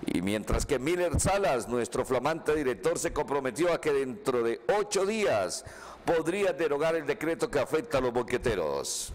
Y mientras que Miller Salas, nuestro flamante director, se comprometió a que dentro de 8 días podría derogar el decreto que afecta a los boqueteros.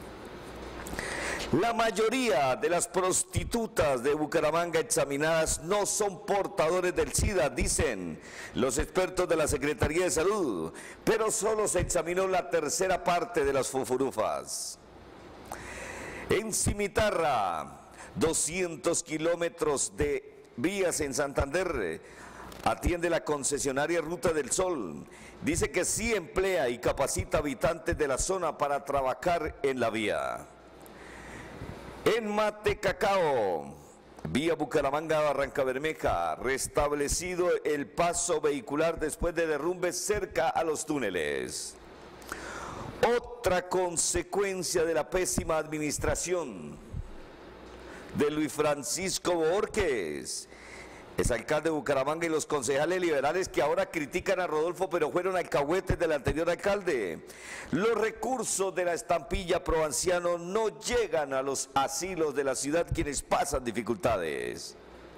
La mayoría de las prostitutas de Bucaramanga examinadas no son portadores del SIDA, dicen los expertos de la Secretaría de Salud, pero solo se examinó la tercera parte de las fufurufas. En Cimitarra, 200 kilómetros de vías en Santander, atiende la concesionaria Ruta del Sol. Dice que sí emplea y capacita habitantes de la zona para trabajar en la vía. En Matecacao, vía Bucaramanga-Barrancabermeja, restablecido el paso vehicular después de derrumbes cerca a los túneles. Otra consecuencia de la pésima administración de Luis Francisco Borges, exalcalde de Bucaramanga, y los concejales liberales que ahora critican a Rodolfo pero fueron alcahuetes del anterior alcalde. Los recursos de la estampilla Proanciano no llegan a los asilos de la ciudad quienes pasan dificultades.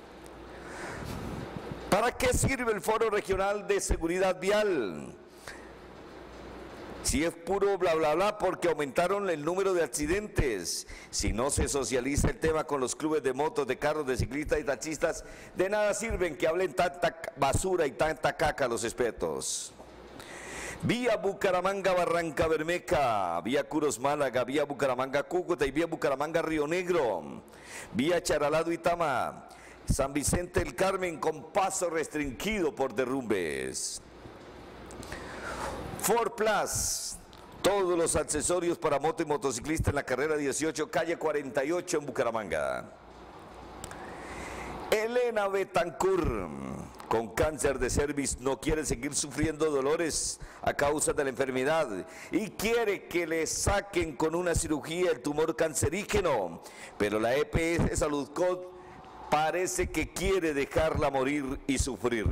¿Para qué sirve el Foro Regional de Seguridad Vial? Si es puro bla bla bla porque aumentaron el número de accidentes, si no se socializa el tema con los clubes de motos, de carros, de ciclistas y taxistas, de nada sirven que hablen tanta basura y tanta caca los expertos. Vía Bucaramanga-Barrancabermeja, vía Curos-Málaga, vía Bucaramanga-Cúcuta y vía Bucaramanga-Río Negro, vía Charalá-Duitama, San Vicente del Carmen con paso restringido por derrumbes. Ford Plus, todos los accesorios para moto y motociclista en la carrera 18, calle 48 en Bucaramanga. Elena Betancourt, con cáncer de cervix, no quiere seguir sufriendo dolores a causa de la enfermedad y quiere que le saquen con una cirugía el tumor cancerígeno, pero la EPS Saludcod parece que quiere dejarla morir y sufrir.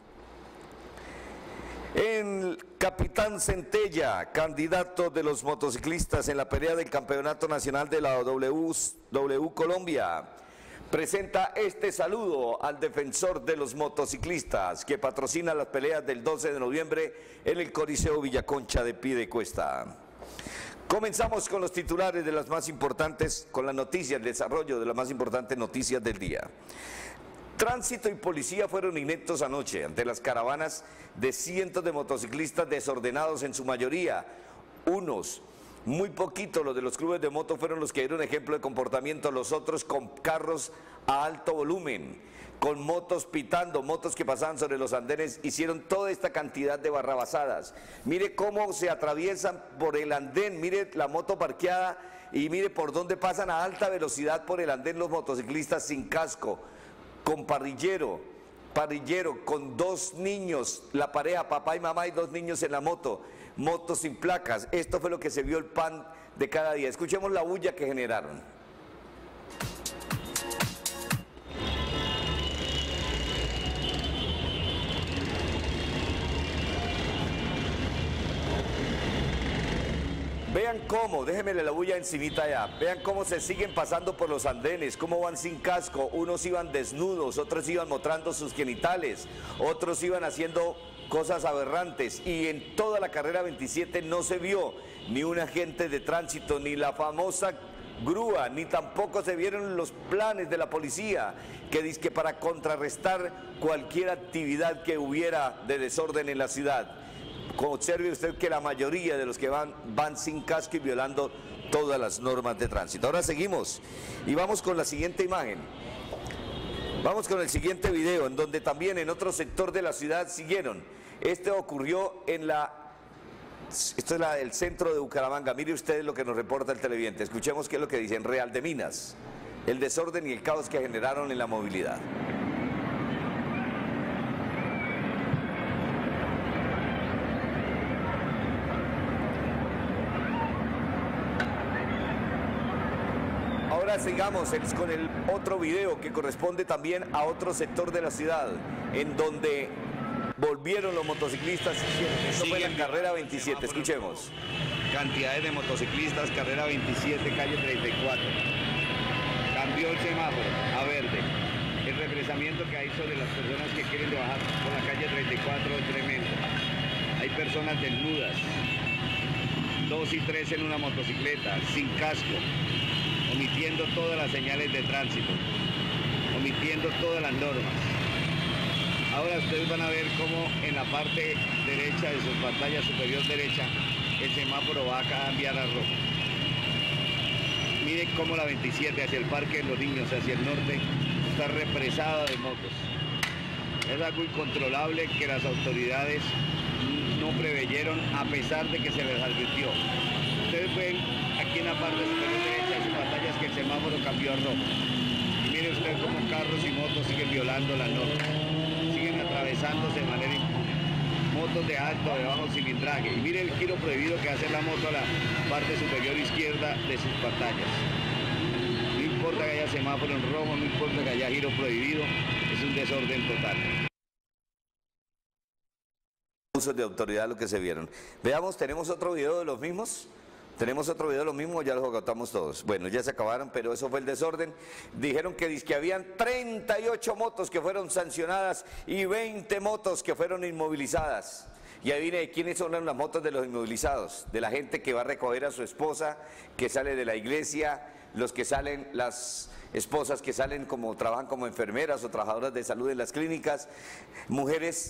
En Capitán Centella, candidato de los motociclistas en la pelea del Campeonato Nacional de la W Colombia, presenta este saludo al defensor de los motociclistas que patrocina las peleas del 12 de noviembre en el Coliseo Villaconcha de Piedecuesta. Comenzamos con los titulares de las más importantes, con las noticias, el desarrollo de las más importantes noticias del día. Tránsito y policía fueron ineptos anoche ante las caravanas de cientos de motociclistas desordenados en su mayoría. Unos, muy poquitos, los de los clubes de moto fueron los que dieron ejemplo de comportamiento, los otros con carros a alto volumen, con motos pitando, motos que pasaban sobre los andenes, hicieron toda esta cantidad de barrabasadas. Mire cómo se atraviesan por el andén, mire la moto parqueada y mire por dónde pasan a alta velocidad por el andén los motociclistas sin casco, con parrillero, con 2 niños, la pareja, papá y mamá y 2 niños en la moto, motos sin placas. Esto fue lo que se vio el pan de cada día. Escuchemos la bulla que generaron. Vean cómo, déjenmele la bulla encimita allá, vean cómo se siguen pasando por los andenes, cómo van sin casco, unos iban desnudos, otros iban mostrando sus genitales, otros iban haciendo cosas aberrantes, y en toda la carrera 27 no se vio ni un agente de tránsito, ni la famosa grúa, ni tampoco se vieron los planes de la policía que dice que para contrarrestar cualquier actividad que hubiera de desorden en la ciudad. Observe usted que la mayoría de los que van sin casco y violando todas las normas de tránsito. Ahora seguimos y vamos con la siguiente imagen. Vamos con el siguiente video, en donde también en otro sector de la ciudad siguieron. Este ocurrió en esto es el centro de Bucaramanga. Mire usted lo que nos reporta el televidente. Escuchemos qué es lo que dice en Real de Minas. El desorden y el caos que generaron en la movilidad. Ahora sigamos con el otro video que corresponde también a otro sector de la ciudad, en donde volvieron los motociclistas. Esto fue la carrera 27, escuchemos. Cantidades de motociclistas, carrera 27, calle 34. Cambió el semáforo a verde. El estresamiento que hay sobre las personas que quieren bajar por la calle 34 es tremendo. Hay personas desnudas, 2 y 3 en una motocicleta, sin casco, omitiendo todas las señales de tránsito, omitiendo todas las normas. Ahora ustedes van a ver cómo en la parte derecha de su pantalla superior derecha, el semáforo va a cambiar a rojo. Miren cómo la 27 hacia el Parque de los Niños, hacia el norte, está represada de motos. Es algo incontrolable que las autoridades no preveyeron a pesar de que se les advirtió. Ustedes ven aquí en la parte superior derecha de sus pantallas que el semáforo cambió a rojo. Y mire usted cómo carros y motos siguen violando las normas, siguen atravesándose de manera motos de alto, de bajo cilindraje. Y mire el giro prohibido que hace la moto a la parte superior izquierda de sus pantallas. No importa que haya semáforo en rojo, no importa que haya giro prohibido, es un desorden total. Usos de autoridad lo que se vieron. Veamos, ¿tenemos otro video de los mismos? ¿Tenemos otro video de los mismos o ya los agotamos todos? Bueno, ya se acabaron, pero eso fue el desorden. Dijeron que habían 38 motos que fueron sancionadas y 20 motos que fueron inmovilizadas. Y adivine, ¿quiénes son las motos de los inmovilizados? De la gente que va a recoger a su esposa, que sale de la iglesia, los que salen, las esposas que salen como, trabajan como enfermeras o trabajadoras de salud en las clínicas, mujeres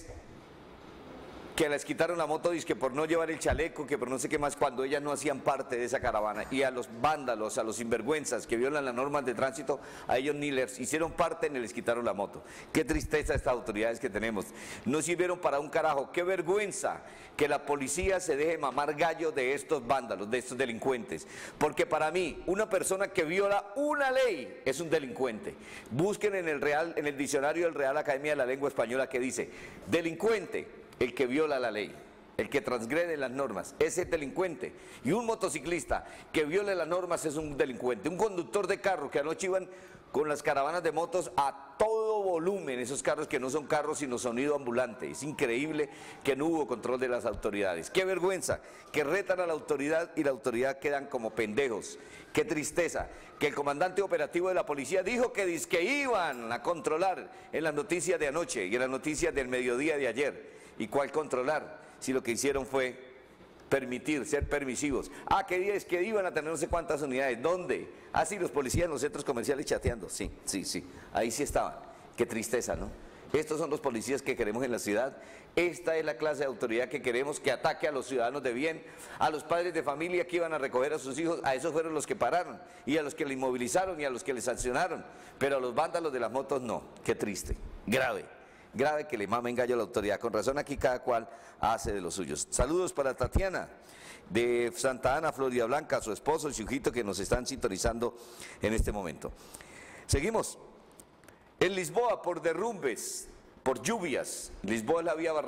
que les quitaron la moto dizque por no llevar el chaleco, que por no sé qué más, cuando ellas no hacían parte de esa caravana. Y a los vándalos, a los sinvergüenzas que violan las normas de tránsito, a ellos ni les hicieron parte ni les quitaron la moto. Qué tristeza estas autoridades que tenemos. No sirvieron para un carajo. Qué vergüenza que la policía se deje mamar gallo de estos vándalos, de estos delincuentes. Porque para mí, una persona que viola una ley es un delincuente. Busquen en el diccionario del Real Academia de la Lengua Española que dice, delincuente, el que viola la ley, el que transgrede las normas, ese es delincuente. Y un motociclista que viole las normas es un delincuente. Un conductor de carro que anoche iban con las caravanas de motos a todo volumen, esos carros que no son carros sino sonido ambulante. Es increíble que no hubo control de las autoridades. Qué vergüenza que retan a la autoridad y la autoridad quedan como pendejos. Qué tristeza que el comandante operativo de la policía dijo que dizque iban a controlar en las noticias de anoche y en las noticias del mediodía de ayer. ¿Y cuál controlar? Si lo que hicieron fue permitir, ser permisivos. Ah, que iban a tener no sé cuántas unidades. ¿Dónde? Ah, sí, los policías en los centros comerciales chateando. Sí. Ahí sí estaban. Qué tristeza, ¿no? Estos son los policías que queremos en la ciudad. Esta es la clase de autoridad que queremos, que ataque a los ciudadanos de bien, a los padres de familia que iban a recoger a sus hijos. A esos fueron los que pararon, y a los que le inmovilizaron, y a los que le sancionaron. Pero a los vándalos de las motos no. Qué triste. Grave que le mamen gallo a la autoridad. Con razón aquí cada cual hace de los suyos. Saludos para Tatiana de Santa Ana, Florida Blanca, su esposo y su hijito que nos están sintonizando en este momento. Seguimos. En Lisboa, por derrumbes, por lluvias. Lisboa es la vía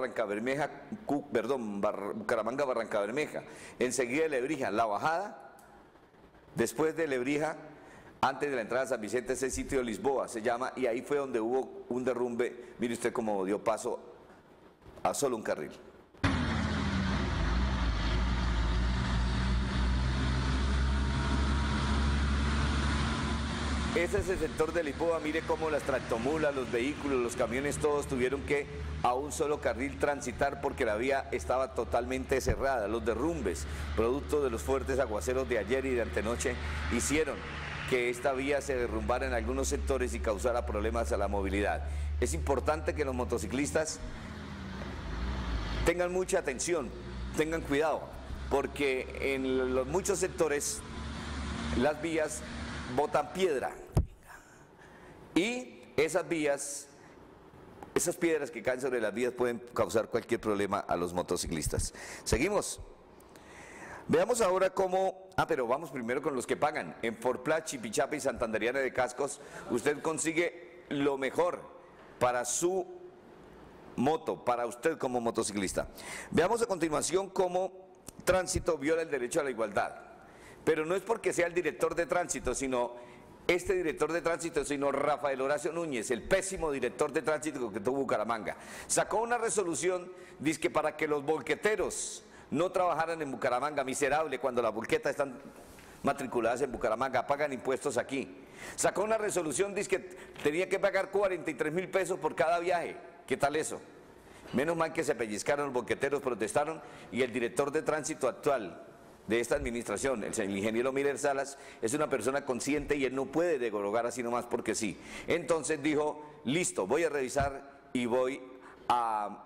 Bucaramanga-Barrancabermeja. Enseguida de Lebrija, la bajada, después de Lebrija, antes de la entrada a San Vicente, ese sitio de Lisboa se llama, y ahí fue donde hubo un derrumbe. Mire usted cómo dio paso a solo un carril. Ese es el sector de Lisboa. Mire cómo las tractomulas, los vehículos, los camiones, todos tuvieron que a un solo carril transitar porque la vía estaba totalmente cerrada. Los derrumbes, producto de los fuertes aguaceros de ayer y de antenoche, hicieron que esta vía se derrumbara en algunos sectores y causara problemas a la movilidad. Es importante que los motociclistas tengan mucha atención, tengan cuidado, porque en muchos sectores las vías botan piedra y esas piedras que caen sobre las vías pueden causar cualquier problema a los motociclistas. Seguimos. Veamos ahora cómo, pero vamos primero con los que pagan. En Forplat, Chipichape y Santanderiana de Cascos, usted consigue lo mejor para su moto, para usted como motociclista. Veamos a continuación cómo Tránsito viola el derecho a la igualdad. Pero no es porque sea el director de Tránsito, sino Rafael Horacio Núñez, el pésimo director de Tránsito que tuvo Bucaramanga. Sacó una resolución, dice que para que los volqueteros no trabajaran en Bucaramanga, miserable, cuando las volquetas están matriculadas en Bucaramanga, pagan impuestos aquí. Sacó una resolución, dice que tenía que pagar 43.000 pesos por cada viaje. ¿Qué tal eso? Menos mal que se pellizcaron, los boqueteros protestaron y el director de tránsito actual de esta administración, el ingeniero Miller Salas, es una persona consciente y él no puede derogar así nomás porque sí. Entonces dijo, listo, voy a revisar y voy a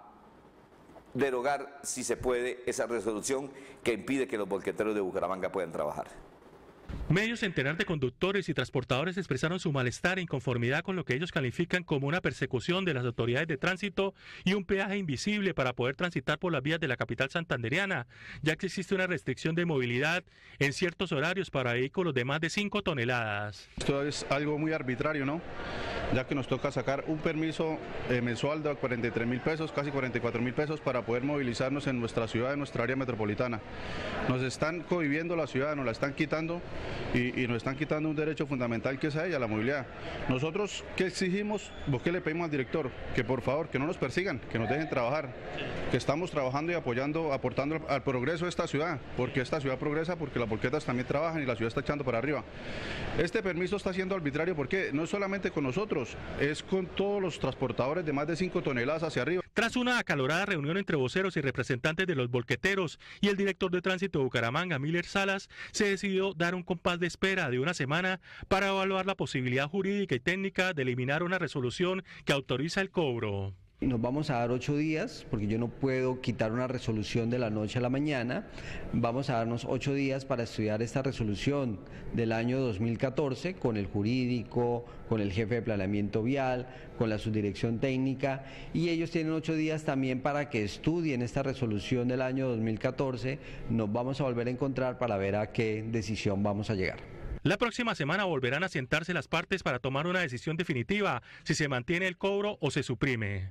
derogar, si se puede, esa resolución que impide que los boqueteros de Bucaramanga puedan trabajar. Medio centenar de conductores y transportadores expresaron su malestar e inconformidad con lo que ellos califican como una persecución de las autoridades de tránsito y un peaje invisible para poder transitar por las vías de la capital santandereana, ya que existe una restricción de movilidad en ciertos horarios para vehículos de más de 5 toneladas. Esto es algo muy arbitrario, ¿no? Ya que nos toca sacar un permiso mensual de 43.000 pesos, casi 44.000 pesos para poder movilizarnos en nuestra ciudad, en nuestra área metropolitana. Nos están cohibiendo la ciudad, nos la están quitando y nos están quitando un derecho fundamental que es a ella, la movilidad. Nosotros, ¿qué exigimos? ¿Qué le pedimos al director? Que por favor, que no nos persigan, que nos dejen trabajar, que estamos trabajando y apoyando, aportando al progreso de esta ciudad, porque esta ciudad progresa, porque las volquetas también trabajan y la ciudad está echando para arriba. Este permiso está siendo arbitrario porque no es solamente con nosotros, es con todos los transportadores de más de 5 toneladas hacia arriba. Tras una acalorada reunión entre voceros y representantes de los volqueteros y el director de tránsito de Bucaramanga, Miller Salas, se decidió dar un compás de espera de una semana para evaluar la posibilidad jurídica y técnica de eliminar una resolución que autoriza el cobro. Nos vamos a dar 8 días, porque yo no puedo quitar una resolución de la noche a la mañana. Vamos a darnos 8 días para estudiar esta resolución del año 2014 con el jurídico, con el jefe de planeamiento vial, con la subdirección técnica, y ellos tienen 8 días también para que estudien esta resolución del año 2014. Nos vamos a volver a encontrar para ver a qué decisión vamos a llegar. La próxima semana volverán a sentarse las partes para tomar una decisión definitiva, si se mantiene el cobro o se suprime.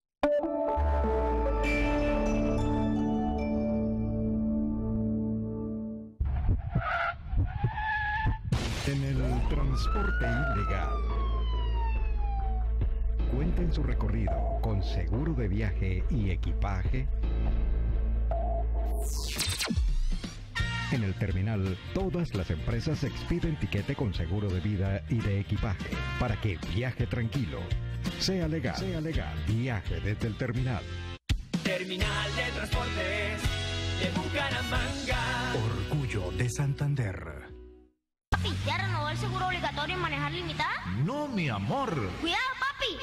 En el transporte ilegal. Cuenta en su recorrido con seguro de viaje y equipaje. En el terminal, todas las empresas expiden tiquete con seguro de vida y de equipaje para que viaje tranquilo. Sea legal, viaje desde el terminal. Terminal de Transportes de Bucaramanga. Orgullo de Santander. Papi, ¿ya renovó el seguro obligatorio en manejar limitada? No, mi amor. ¡Cuidado, papi!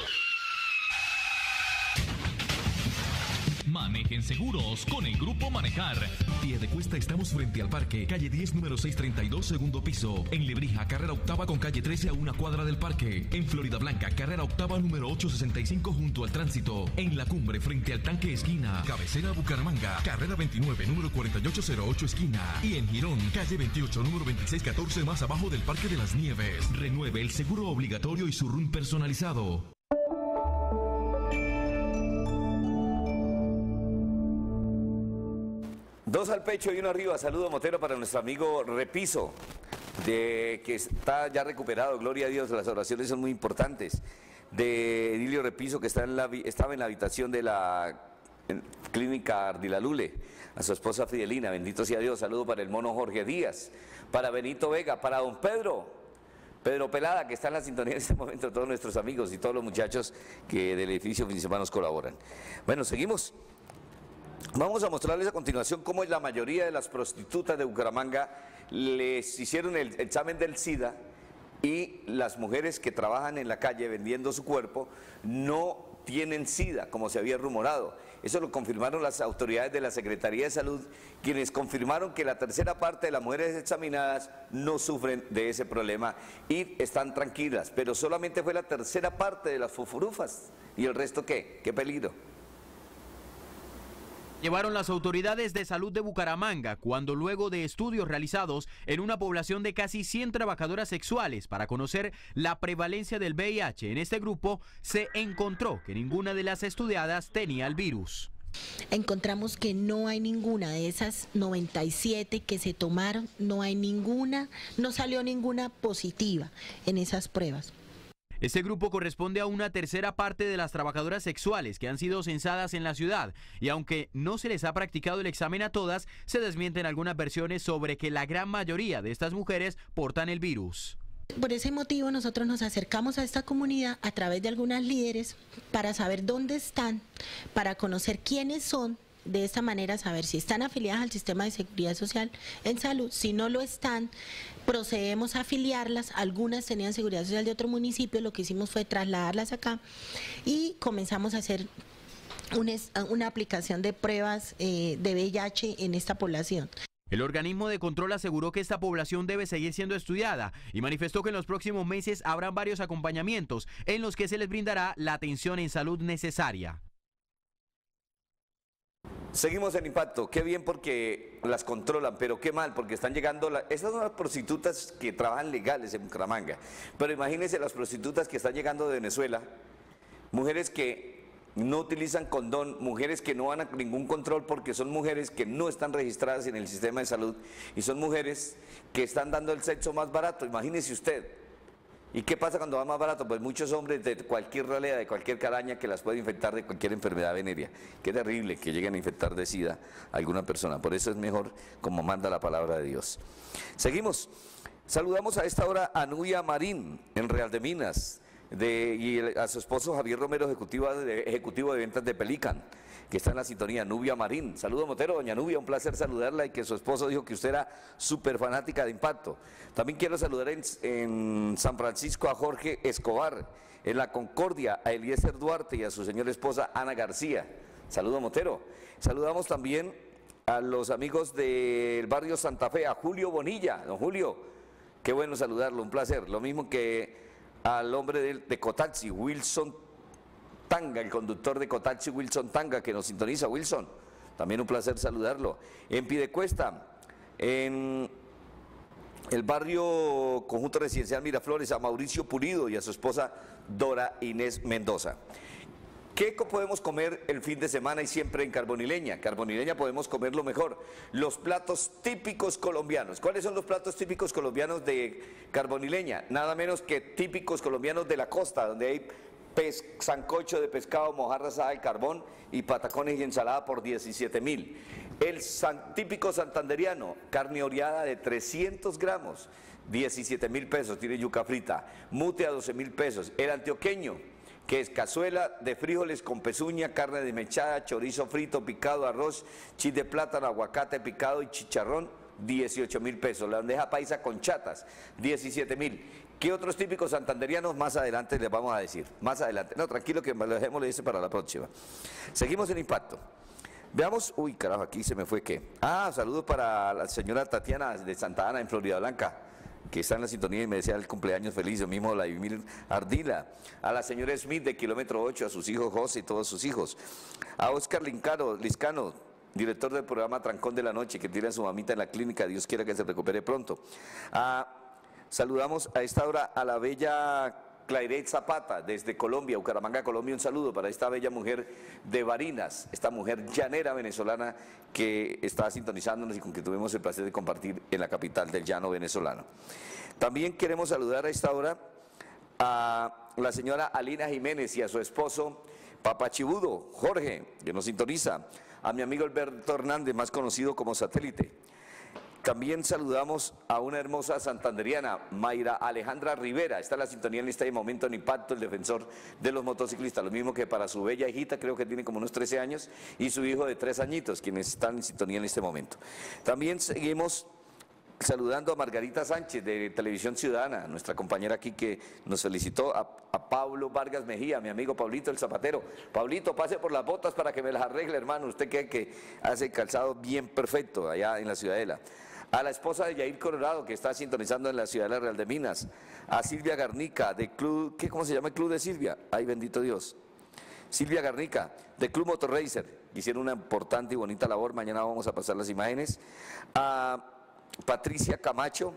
Manejen seguros con el Grupo Manejar. Piedecuesta, estamos frente al parque, calle 10, número 632, segundo piso. En Lebrija, carrera octava con calle 13 a una cuadra del parque. En Florida Blanca, carrera octava, número 865 junto al tránsito. En La Cumbre, frente al tanque esquina. Cabecera Bucaramanga, carrera 29, número 4808 esquina. Y en Girón, calle 28, número 2614 más abajo del Parque de las Nieves. Renueve el seguro obligatorio y su RUN personalizado. Dos al pecho y uno arriba. Saludo motero para nuestro amigo Repiso, que está ya recuperado. Gloria a Dios, las oraciones son muy importantes. De Edilio Repiso, que estaba en la habitación de la clínica Ardilalule, a su esposa Fidelina. Bendito sea Dios. Saludo para el mono Jorge Díaz, para Benito Vega, para don Pedro Pelada, que está en la sintonía en este momento, todos nuestros amigos y todos los muchachos que del edificio Fin de Semana nos colaboran. Bueno, seguimos. Vamos a mostrarles a continuación cómo la mayoría de las prostitutas de Bucaramanga les hicieron el examen del SIDA y las mujeres que trabajan en la calle vendiendo su cuerpo no tienen SIDA, como se había rumorado. Eso lo confirmaron las autoridades de la Secretaría de Salud, quienes confirmaron que la tercera parte de las mujeres examinadas no sufren de ese problema y están tranquilas, pero solamente fue la tercera parte de las fufurufas. ¿Y el resto qué? ¿Qué peligro? Llevaron las autoridades de salud de Bucaramanga cuando luego de estudios realizados en una población de casi 100 trabajadoras sexuales para conocer la prevalencia del VIH en este grupo, se encontró que ninguna de las estudiadas tenía el virus. Encontramos que no hay ninguna de esas 97 que se tomaron, no salió ninguna positiva en esas pruebas. Este grupo corresponde a una tercera parte de las trabajadoras sexuales que han sido censadas en la ciudad y aunque no se les ha practicado el examen a todas, se desmienten algunas versiones sobre que la gran mayoría de estas mujeres portan el virus. Por ese motivo nosotros nos acercamos a esta comunidad a través de algunas líderes para saber dónde están, para conocer quiénes son, de esta manera saber si están afiliadas al sistema de seguridad social en salud. Si no lo están, procedemos a afiliarlas. Algunas tenían seguridad social de otro municipio, lo que hicimos fue trasladarlas acá y comenzamos a hacer una aplicación de pruebas de VIH en esta población. El organismo de control aseguró que esta población debe seguir siendo estudiada y manifestó que en los próximos meses habrán varios acompañamientos en los que se les brindará la atención en salud necesaria. Seguimos en Impacto. Qué bien porque las controlan, pero qué mal porque están llegando... Esas son las prostitutas que trabajan legales en Bucaramanga. Pero imagínense las prostitutas que están llegando de Venezuela, mujeres que no utilizan condón, mujeres que no van a ningún control porque son mujeres que no están registradas en el sistema de salud y son mujeres que están dando el sexo más barato. Imagínese usted. ¿Y qué pasa cuando va más barato? Pues muchos hombres de cualquier ralea, de cualquier caraña que las puede infectar de cualquier enfermedad venérea. Qué terrible que lleguen a infectar de SIDA a alguna persona. Por eso es mejor como manda la palabra de Dios. Seguimos. Saludamos a esta hora a Nubia Marín en Real de Minas y a su esposo Javier Romero, ejecutivo de ventas de Pelican, que está en la sintonía. Nubia Marín. Saludos, Motero. Doña Nubia, un placer saludarla y que su esposo dijo que usted era súper fanática de Impacto. También quiero saludar en San Francisco a Jorge Escobar, en La Concordia a Eliezer Duarte y a su señora esposa Ana García. Saludos, Motero. Saludamos también a los amigos del barrio Santa Fe, a Julio Bonilla. Don Julio, qué bueno saludarlo, un placer. Lo mismo que al hombre de Cotaxi, Wilson Tanga, el conductor de Cotaxi, Wilson Tanga, que nos sintoniza. Wilson, también un placer saludarlo. En Piedecuesta, en el barrio Conjunto Residencial Miraflores, a Mauricio Pulido y a su esposa Dora Inés Mendoza. ¿Qué podemos comer el fin de semana y siempre en Carbonileña? Carbonileña podemos comer lo mejor, los platos típicos colombianos. ¿Cuáles son los platos típicos colombianos de Carbonileña? Nada menos que típicos colombianos de la costa, donde hay sancocho de pescado, mojarra asada al carbón y patacones y ensalada por 17.000. El típico santanderiano, carne oreada de 300 gramos, 17.000 pesos, tiene yuca frita. Mute a 12.000 pesos. El antioqueño, que es cazuela de frijoles con pezuña, carne desmechada, chorizo frito, picado, arroz, chis de plátano, aguacate picado y chicharrón, 18.000 pesos. La bandeja paisa con chatas, 17.000. ¿Qué otros típicos santanderianos? Más adelante les vamos a decir. Más adelante. No, tranquilo que me lo dejemos, le dice para la próxima. Seguimos en Impacto. Veamos, uy, carajo, aquí se me fue qué. Saludos para la señora Tatiana de Santa Ana en Florida Blanca, que está en la sintonía y me desea el cumpleaños feliz, yo mismo Vladimir Ardila, a la señora Smith de kilómetro 8, a sus hijos José y todos sus hijos, a Oscar Liscano, director del programa Trancón de la Noche, que tiene a su mamita en la clínica, Dios quiera que se recupere pronto. Saludamos a esta hora a la bella Clairet Zapata, desde Colombia, Bucaramanga, Colombia, un saludo para esta bella mujer de Barinas, esta mujer llanera venezolana que está sintonizándonos y con que tuvimos el placer de compartir en la capital del llano venezolano. También queremos saludar a esta hora a la señora Alina Jiménez y a su esposo Papachibudo, Jorge, que nos sintoniza, a mi amigo Alberto Hernández, más conocido como Satélite. También saludamos a una hermosa santanderiana, Mayra Alejandra Rivera, está en la sintonía en este momento en Impacto, el defensor de los motociclistas, lo mismo que para su bella hijita, creo que tiene como unos 13 años, y su hijo de 3 añitos, quienes están en sintonía en este momento. También seguimos saludando a Margarita Sánchez de Televisión Ciudadana, nuestra compañera aquí que nos felicitó, a Pablo Vargas Mejía, mi amigo Pablito el Zapatero. Pablito, pase por las botas para que me las arregle, hermano, usted que hace calzado bien perfecto allá en la Ciudadela. A la esposa de Yair Colorado, que está sintonizando en la ciudad de la Real de Minas, a Silvia Garnica, de Club, ¿cómo se llama el club de Silvia? Ay, bendito Dios. Silvia Garnica, de Club Motor Racer, hicieron una importante y bonita labor, mañana vamos a pasar las imágenes. A Patricia Camacho.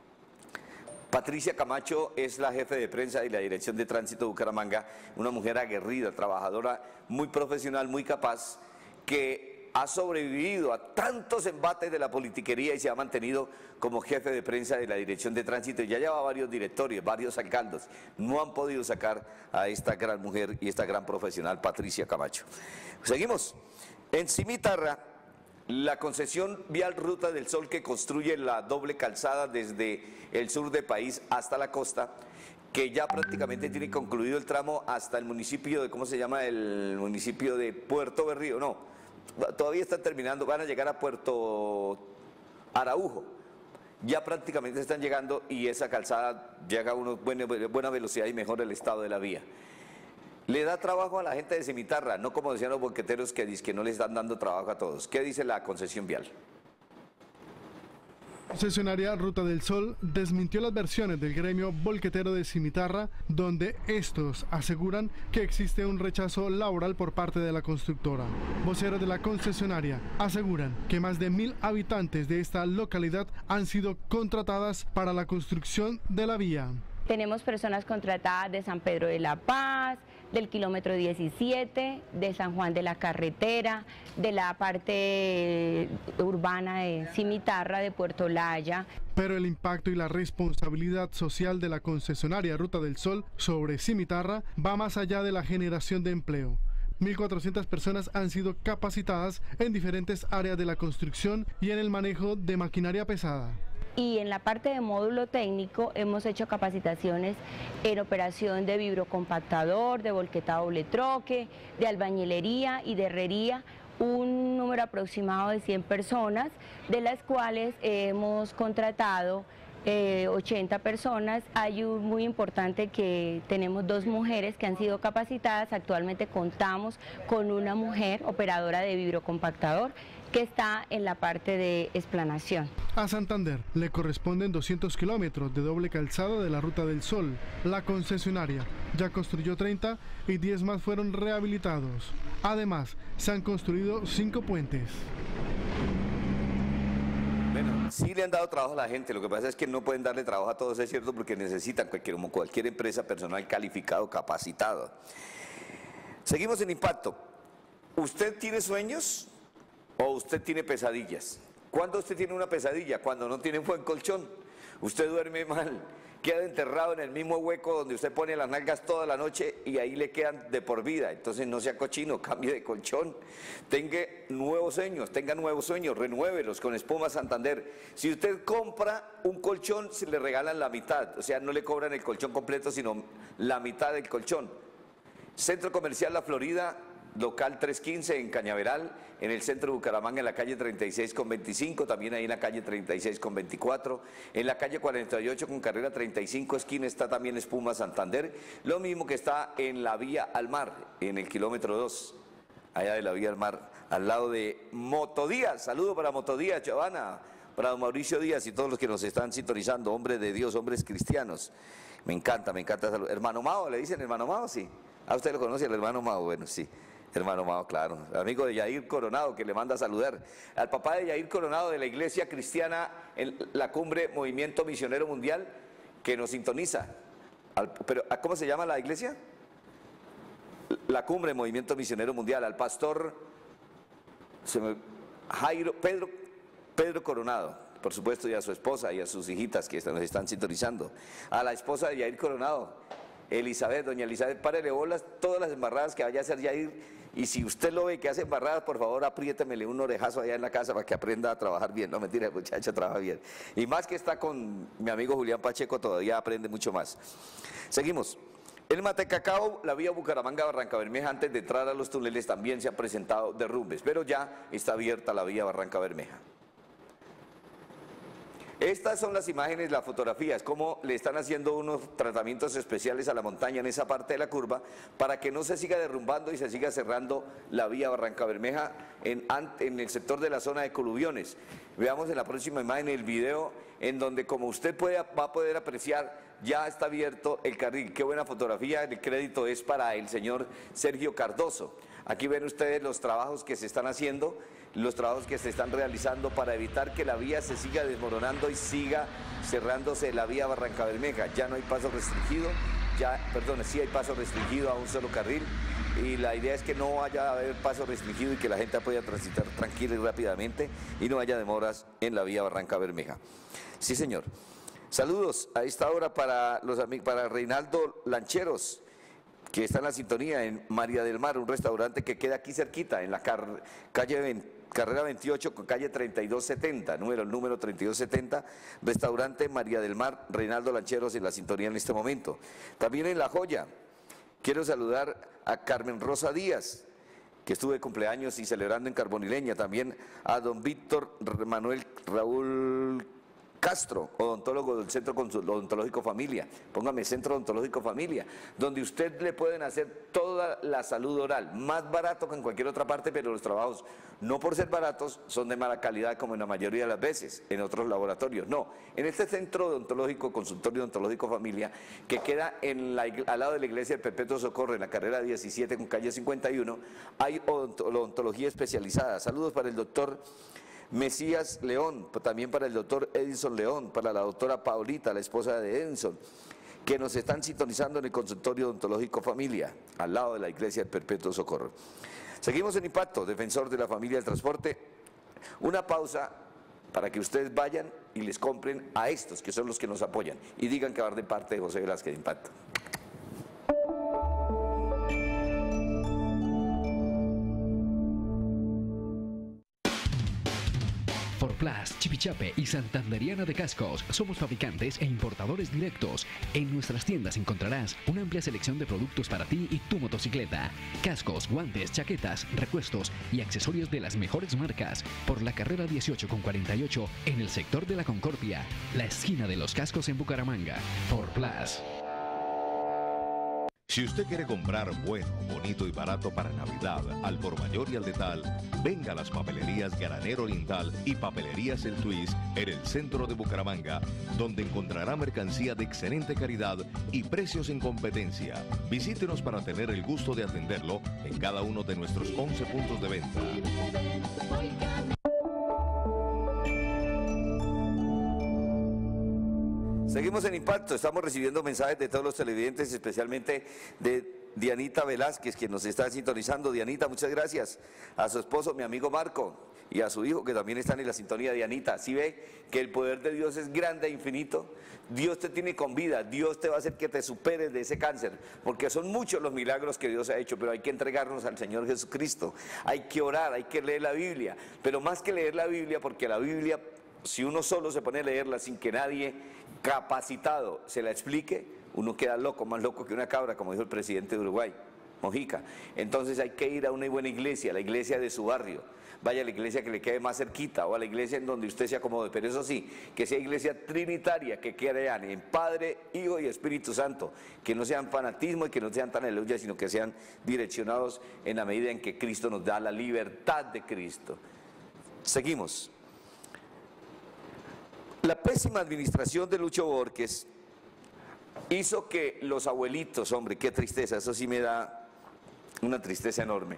Patricia Camacho es la jefe de prensa y la dirección de tránsito de Bucaramanga, una mujer aguerrida, trabajadora, muy profesional, muy capaz, que ha sobrevivido a tantos embates de la politiquería y se ha mantenido como jefe de prensa de la dirección de tránsito. Ya lleva varios directorios, varios alcaldes. No han podido sacar a esta gran mujer y esta gran profesional, Patricia Camacho. Seguimos. En Cimitarra, La concesión vial Ruta del Sol, que construye la doble calzada desde el sur del país hasta la costa, que ya prácticamente tiene concluido el tramo hasta el municipio de, ¿cómo se llama? El municipio de Puerto Berrío, no, todavía están terminando, van a llegar a Puerto Araujo, ya prácticamente están llegando y esa calzada llega a una buena velocidad y mejora el estado de la vía. Le da trabajo a la gente de Cimitarra, no como decían los bolqueteros que dicen que no les están dando trabajo a todos. ¿Qué dice la concesión vial? La concesionaria Ruta del Sol desmintió las versiones del gremio bolquetero de Cimitarra, donde estos aseguran que existe un rechazo laboral por parte de la constructora. Voceros de la concesionaria aseguran que más de 1000 habitantes de esta localidad han sido contratadas para la construcción de la vía. Tenemos personas contratadas de San Pedro de la Paz, del kilómetro 17, de San Juan de la Carretera, de la parte urbana de Cimitarra, de Puerto Laya. Pero el impacto y la responsabilidad social de la concesionaria Ruta del Sol sobre Cimitarra va más allá de la generación de empleo. 1.400 personas han sido capacitadas en diferentes áreas de la construcción y en el manejo de maquinaria pesada. Y en la parte de módulo técnico hemos hecho capacitaciones en operación de vibrocompactador, de volqueta doble troque, de albañilería y de herrería, un número aproximado de 100 personas, de las cuales hemos contratado 80 personas. Hay un muy importante que tenemos 2 mujeres que han sido capacitadas. Actualmente contamos con una mujer operadora de vibrocompactador que está en la parte de explanación. A Santander le corresponden 200 kilómetros de doble calzada de la Ruta del Sol. La concesionaria ya construyó 30 y 10 más fueron rehabilitados. Además, se han construido 5 puentes. Bueno, sí le han dado trabajo a la gente, lo que pasa es que no pueden darle trabajo a todos, es cierto, porque necesitan como cualquier empresa, personal calificado, capacitado. Seguimos en Impacto. ¿Usted tiene sueños o usted tiene pesadillas? ¿Cuándo usted tiene una pesadilla? Cuando no tiene un buen colchón. Usted duerme mal, queda enterrado en el mismo hueco donde usted pone las nalgas toda la noche y ahí le quedan de por vida. Entonces no sea cochino, cambie de colchón. Tenga nuevos sueños, renuévelos con Espuma Santander. Si usted compra un colchón, se le regalan la mitad. O sea, no le cobran el colchón completo, sino la mitad del colchón. Centro Comercial La Florida, local 315 en Cañaveral, en el centro de Bucaramanga, en la calle 36 con 25, también ahí en la calle 36 con 24, en la calle 48 con carrera 35, esquina está también Espuma Santander, lo mismo que está en la vía al mar, en el kilómetro 2, allá de la vía al mar, al lado de Motodías. Saludo para Motodías, Giovanna, para don Mauricio Díaz y todos los que nos están sintonizando, hombres de Dios, hombres cristianos. Me encanta saludar. Hermano Mao, ¿le dicen hermano Mao? Sí. ¿A usted lo conoce, el hermano Mao? Bueno, sí. Hermano Mao, claro, amigo de Yair Coronado, que le manda a saludar. Al papá de Yair Coronado de la Iglesia Cristiana en la Cumbre Movimiento Misionero Mundial, que nos sintoniza. Pero, ¿cómo se llama la iglesia? La Cumbre Movimiento Misionero Mundial. Al pastor Pedro Coronado, por supuesto, y a su esposa y a sus hijitas que nos están sintonizando. A la esposa de Yair Coronado, Elizabeth, doña Elizabeth, párele bolas todas las embarradas que vaya a hacer Yair, y si usted lo ve que hace embarradas, por favor apriétemele un orejazo allá en la casa para que aprenda a trabajar bien. No, mentira, el muchacho trabaja bien. Y más que está con mi amigo Julián Pacheco, todavía aprende mucho más. Seguimos. El Matecacao, la vía Bucaramanga-Barrancabermeja, antes de entrar a los túneles también se han presentado derrumbes, pero ya está abierta la vía Barrancabermeja. Estas son las imágenes, las fotografías, cómo le están haciendo unos tratamientos especiales a la montaña en esa parte de la curva para que no se siga derrumbando y se siga cerrando la vía Barrancabermeja en el sector de la zona de coluviones. Veamos en la próxima imagen el video en donde, como usted va a poder apreciar, ya está abierto el carril. Qué buena fotografía, el crédito es para el señor Sergio Cardoso. Aquí ven ustedes los trabajos que se están haciendo, los trabajos que se están realizando para evitar que la vía se siga desmoronando y siga cerrándose la vía Barrancabermeja. Ya no hay paso restringido, sí hay paso restringido a un solo carril, y la idea es que no vaya a haber paso restringido y que la gente pueda transitar tranquila y rápidamente y no haya demoras en la vía Barrancabermeja. Sí, señor. Saludos a esta hora para Reinaldo Lancheros, que está en la sintonía en María del Mar, un restaurante que queda aquí cerquita, en la carrera 28 con calle 3270, el número 3270, restaurante María del Mar, Reinaldo Lancheros en la sintonía en este momento. También en La Joya, quiero saludar a Carmen Rosa Díaz, que estuve de cumpleaños y celebrando en Carbonileña, también a don Víctor Manuel Raúl Castro, odontólogo del Centro Odontológico Familia. Póngame Centro Odontológico Familia, donde usted le pueden hacer toda la salud oral, más barato que en cualquier otra parte, pero los trabajos, no por ser baratos, son de mala calidad como en la mayoría de las veces, en otros laboratorios. No, en este Centro Odontológico, Consultorio Odontológico Familia, que queda al lado de la Iglesia del Perpetuo Socorro, en la carrera 17 con calle 51, hay odontología especializada. Saludos para el doctor Mesías León, también para el doctor Edison León, para la doctora Paulita, la esposa de Edison, que nos están sintonizando en el Consultorio Odontológico Familia, al lado de la Iglesia del Perpetuo Socorro. Seguimos en Impacto, defensor de la familia del transporte. Una pausa para que ustedes vayan y les compren a estos, que son los que nos apoyan, y digan que van de parte de José Velázquez de Impacto. Forplas, Chipichape y Santanderiana de Cascos. Somos fabricantes e importadores directos. En nuestras tiendas encontrarás una amplia selección de productos para ti y tu motocicleta. Cascos, guantes, chaquetas, repuestos y accesorios de las mejores marcas. Por la carrera 18 con 48 en el sector de la Concordia, la esquina de los cascos en Bucaramanga. Forplas. Si usted quiere comprar bueno, bonito y barato para Navidad, al por mayor y al detal, venga a las papelerías Granero Oriental y Papelerías El Twist en el centro de Bucaramanga, donde encontrará mercancía de excelente calidad y precios en competencia. Visítenos para tener el gusto de atenderlo en cada uno de nuestros 11 puntos de venta. Seguimos en Impacto, estamos recibiendo mensajes de todos los televidentes, especialmente de Dianita Velázquez, quien nos está sintonizando. Dianita, muchas gracias. A su esposo, mi amigo Marco, y a su hijo, que también están en la sintonía. Dianita, ¿sí ve que el poder de Dios es grande e infinito? Dios te tiene con vida, Dios te va a hacer que te superes de ese cáncer, porque son muchos los milagros que Dios ha hecho, pero hay que entregarnos al Señor Jesucristo. Hay que orar, hay que leer la Biblia, pero más que leer la Biblia, porque la Biblia, si uno solo se pone a leerla sin que nadie capacitado se la explique, uno queda loco, más loco que una cabra, como dijo el presidente de Uruguay, Mojica. Entonces hay que ir a una buena iglesia, la iglesia de su barrio. Vaya a la iglesia que le quede más cerquita, o a la iglesia en donde usted se acomode, pero eso sí, que sea iglesia trinitaria, que crean en Padre, Hijo y Espíritu Santo, que no sean fanatismo y que no sean tan aleluya, sino que sean direccionados en la medida en que Cristo nos da la libertad de Cristo. Seguimos. La pésima administración de Lucho Borges hizo que los abuelitos, hombre, qué tristeza, eso sí me da una tristeza enorme.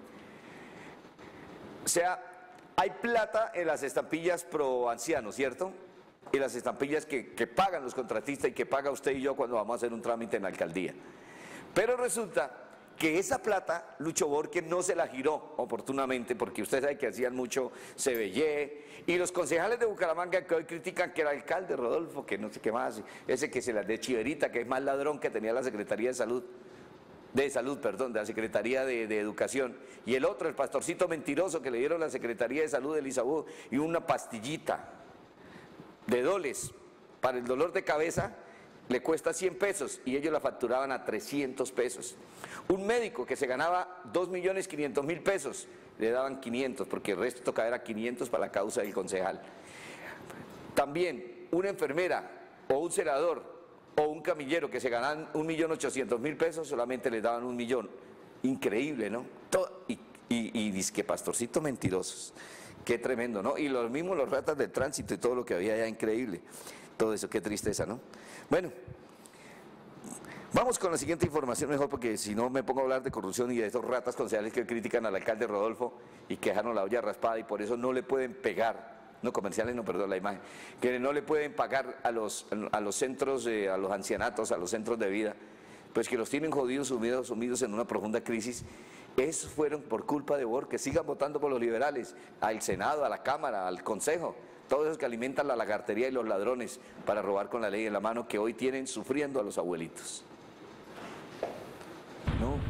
O sea, hay plata en las estampillas pro ancianos, ¿cierto? Y las estampillas que pagan los contratistas y que paga usted y yo cuando vamos a hacer un trámite en la alcaldía. Pero resulta que esa plata Lucho Borges no se la giró oportunamente, porque usted sabe que hacían mucho Cebellé, y los concejales de Bucaramanga que hoy critican que era alcalde Rodolfo, que no sé qué más, ese que se las de Chiverita, que es más ladrón que tenía la Secretaría de Salud, de la Secretaría de Educación, y el otro, el pastorcito mentiroso que le dieron la Secretaría de Salud de Lisabú, y una pastillita de Doles para el dolor de cabeza, le cuesta 100 pesos y ellos la facturaban a 300 pesos. Un médico que se ganaba 2.500.000 pesos, le daban 500, porque el resto tocaba era 500 para la causa del concejal. También una enfermera o un celador o un camillero que se ganaban 1.800.000 pesos, solamente les daban 1 millón. Increíble, ¿no? Y disque pastorcito mentirosos. Qué tremendo, ¿no? Y los mismos los ratas del tránsito y todo lo que había allá, increíble. Todo eso, qué tristeza, ¿no? Bueno, vamos con la siguiente información mejor, porque si no me pongo a hablar de corrupción y de esos ratas concejales que critican al alcalde Rodolfo y que dejaron la olla raspada y por eso no le pueden pegar, no comerciales, no, perdón, la imagen, que no le pueden pagar a los centros, a los ancianatos, a los centros de vida, pues que los tienen jodidos, sumidos en una profunda crisis. Esos fueron por culpa de Borges. Sigan votando por los liberales, al Senado, a la Cámara, al Consejo. Todos esos que alimentan la lagartería y los ladrones para robar con la ley en la mano, que hoy tienen sufriendo a los abuelitos. ¿No?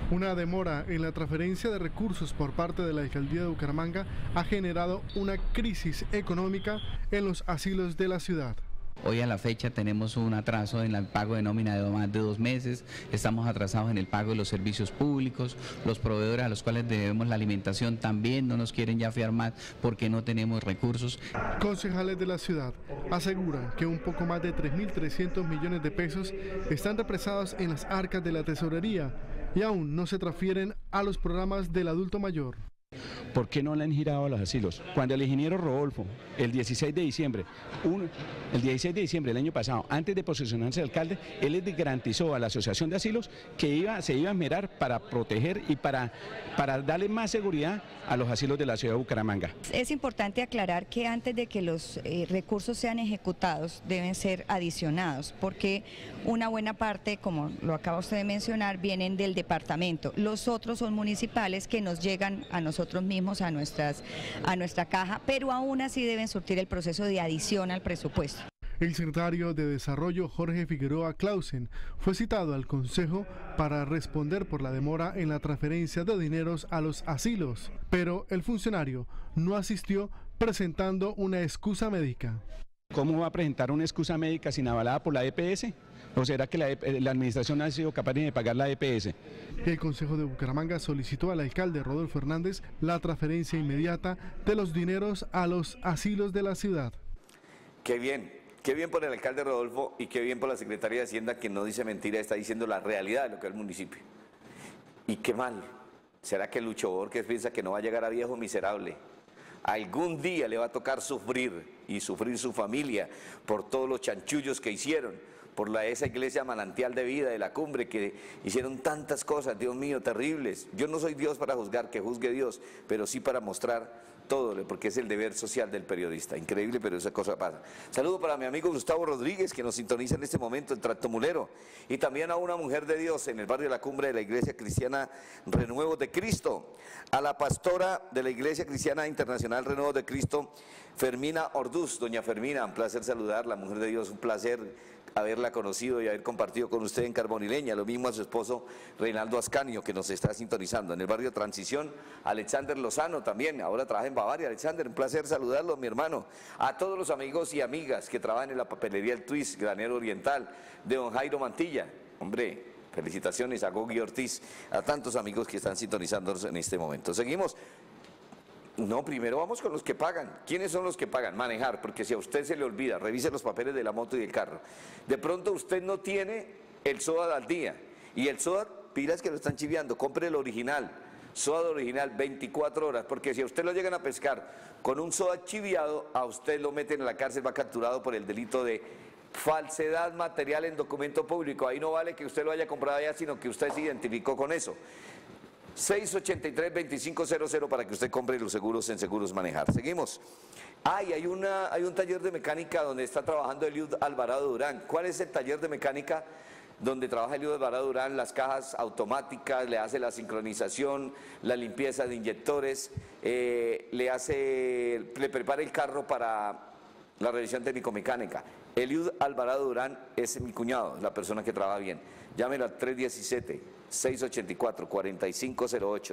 Una demora en la transferencia de recursos por parte de la Alcaldía de Bucaramanga ha generado una crisis económica en los asilos de la ciudad. Hoy a la fecha tenemos un atraso en el pago de nómina de más de 2 meses, estamos atrasados en el pago de los servicios públicos, los proveedores a los cuales debemos la alimentación también no nos quieren ya fiar más porque no tenemos recursos. Concejales de la ciudad aseguran que un poco más de 3.300 millones de pesos están represados en las arcas de la tesorería y aún no se transfieren a los programas del adulto mayor. ¿Por qué no le han girado a los asilos? Cuando el ingeniero Rodolfo, el 16 de diciembre del año pasado, antes de posesionarse de alcalde, él les garantizó a la Asociación de Asilos que se iba a esmerar para proteger y para darle más seguridad a los asilos de la ciudad de Bucaramanga. Es importante aclarar que antes de que los recursos sean ejecutados deben ser adicionados, porque una buena parte, como lo acaba usted de mencionar, vienen del departamento. Los otros son municipales que nos llegan a nosotros mismos, a nuestra caja, pero aún así deben surtir el proceso de adición al presupuesto. El secretario de Desarrollo, Jorge Figueroa Clausen, fue citado al Consejo para responder por la demora en la transferencia de dineros a los asilos, pero el funcionario no asistió presentando una excusa médica. ¿Cómo va a presentar una excusa médica sin avalada por la EPS? ¿O será que la administración no ha sido capaz de pagar la EPS? El Consejo de Bucaramanga solicitó al alcalde Rodolfo Hernández la transferencia inmediata de los dineros a los asilos de la ciudad. Qué bien por el alcalde Rodolfo y qué bien por la Secretaría de Hacienda, que no dice mentira, está diciendo la realidad de lo que es el municipio. Y qué mal. ¿Será que Lucho Borges piensa que no va a llegar a viejo miserable? Algún día le va a tocar sufrir y sufrir su familia por todos los chanchullos que hicieron, por esa iglesia manantial de vida de la Cumbre, que hicieron tantas cosas, Dios mío, terribles. Yo no soy Dios para juzgar, que juzgue Dios, pero sí para mostrar todo, porque es el deber social del periodista. Increíble, pero esa cosa pasa. Saludo para mi amigo Gustavo Rodríguez, que nos sintoniza en este momento en Tractomulero, y también a una mujer de Dios en el barrio de la Cumbre de la Iglesia Cristiana Renuevos de Cristo, a la pastora de la Iglesia Cristiana Internacional Renuevos de Cristo, Fermina Orduz. Doña Fermina, un placer saludarla, mujer de Dios, un placer haberla conocido y haber compartido con usted en Carbonileña. Lo mismo a su esposo Reinaldo Ascanio, que nos está sintonizando en el barrio Transición. Alexander Lozano también, ahora trabaja en Bavaria. Alexander, un placer saludarlo, mi hermano. A todos los amigos y amigas que trabajan en la papelería El Twist, Granero Oriental, de don Jairo Mantilla. Hombre, felicitaciones a Gogi Ortiz, a tantos amigos que están sintonizándonos en este momento. Seguimos. No, primero vamos con los que pagan. ¿Quiénes son los que pagan? Manejar, porque si a usted se le olvida, revise los papeles de la moto y del carro. De pronto usted no tiene el SOAT al día, y el SOAT, pilas que lo están chiviando, compre el original, SOAT original, 24 horas, porque si a usted lo llegan a pescar con un SOAT chiviado, a usted lo meten en la cárcel, va capturado por el delito de falsedad material en documento público. Ahí no vale que usted lo haya comprado allá, sino que usted se identificó con eso. 683-2500 para que usted compre los seguros en Seguros Manejar. Seguimos. Hay un taller de mecánica donde está trabajando Eliud Alvarado Durán. ¿Cuál es el taller de mecánica donde trabaja Eliud Alvarado Durán? Las cajas automáticas, le hace la sincronización, la limpieza de inyectores, le prepara el carro para la revisión técnico-mecánica. Eliud Alvarado Durán es mi cuñado, la persona que trabaja bien. Llámelo al 317-684-4508,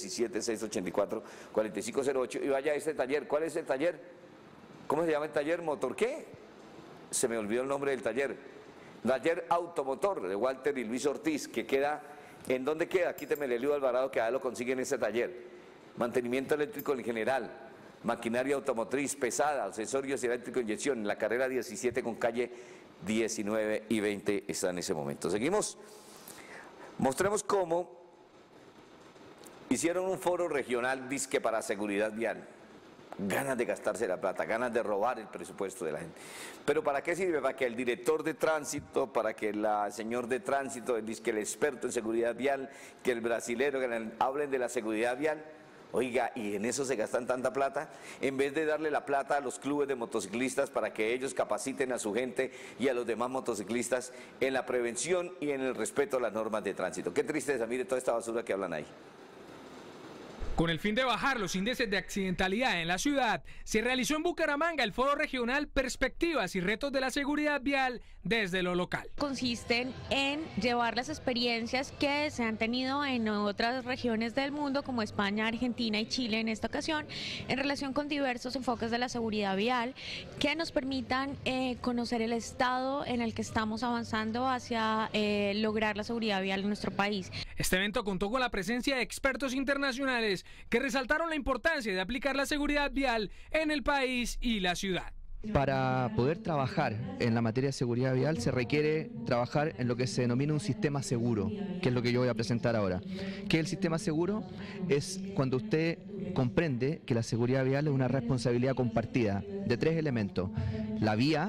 317-684-4508 y vaya a este taller. ¿Cuál es el taller? ¿Cómo se llama el taller? ¿Motor qué? Se me olvidó el nombre del taller. Taller Automotor de Walter y Luis Ortiz, que queda, ¿en dónde queda? Quíteme el Eliud Alvarado, que allá lo consigue en ese taller. Mantenimiento eléctrico en general, maquinaria automotriz pesada, accesorios eléctricos, inyección, en la carrera 17 con calle 19 y 20 está en ese momento. Seguimos. Mostremos cómo hicieron un foro regional disque para seguridad vial. Ganas de gastarse la plata, ganas de robar el presupuesto de la gente. ¿Pero para qué sirve? Para que el director de tránsito, para que el señor de tránsito, que el experto en seguridad vial, que el brasilero, que hablen de la seguridad vial. Oiga, y en eso se gastan tanta plata, en vez de darle la plata a los clubes de motociclistas para que ellos capaciten a su gente y a los demás motociclistas en la prevención y en el respeto a las normas de tránsito. Qué tristeza, mire toda esta basura que hablan ahí. Con el fin de bajar los índices de accidentalidad en la ciudad, se realizó en Bucaramanga el Foro Regional Perspectivas y Retos de la Seguridad Vial desde lo local. Consisten en llevar las experiencias que se han tenido en otras regiones del mundo, como España, Argentina y Chile en esta ocasión, en relación con diversos enfoques de la seguridad vial que nos permitan conocer el estado en el que estamos avanzando hacia lograr la seguridad vial en nuestro país. Este evento contó con la presencia de expertos internacionales que resaltaron la importancia de aplicar la seguridad vial en el país y la ciudad. Para poder trabajar en la materia de seguridad vial se requiere trabajar en lo que se denomina un sistema seguro, que es lo que yo voy a presentar ahora. ¿Qué es el sistema seguro? Es cuando usted comprende que la seguridad vial es una responsabilidad compartida de 3 elementos: la vía,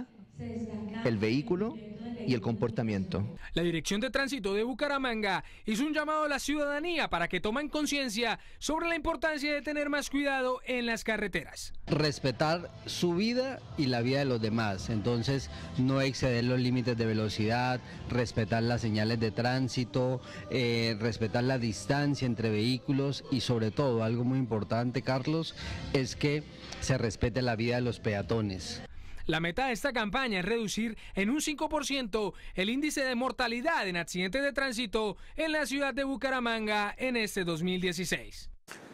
el vehículo y el comportamiento. La Dirección de Tránsito de Bucaramanga hizo un llamado a la ciudadanía para que tomen conciencia sobre la importancia de tener más cuidado en las carreteras. Respetar su vida y la vida de los demás, entonces no exceder los límites de velocidad, respetar las señales de tránsito, respetar la distancia entre vehículos y sobre todo, algo muy importante, Carlos, es que se respete la vida de los peatones. La meta de esta campaña es reducir en un 5% el índice de mortalidad en accidentes de tránsito en la ciudad de Bucaramanga en este 2016.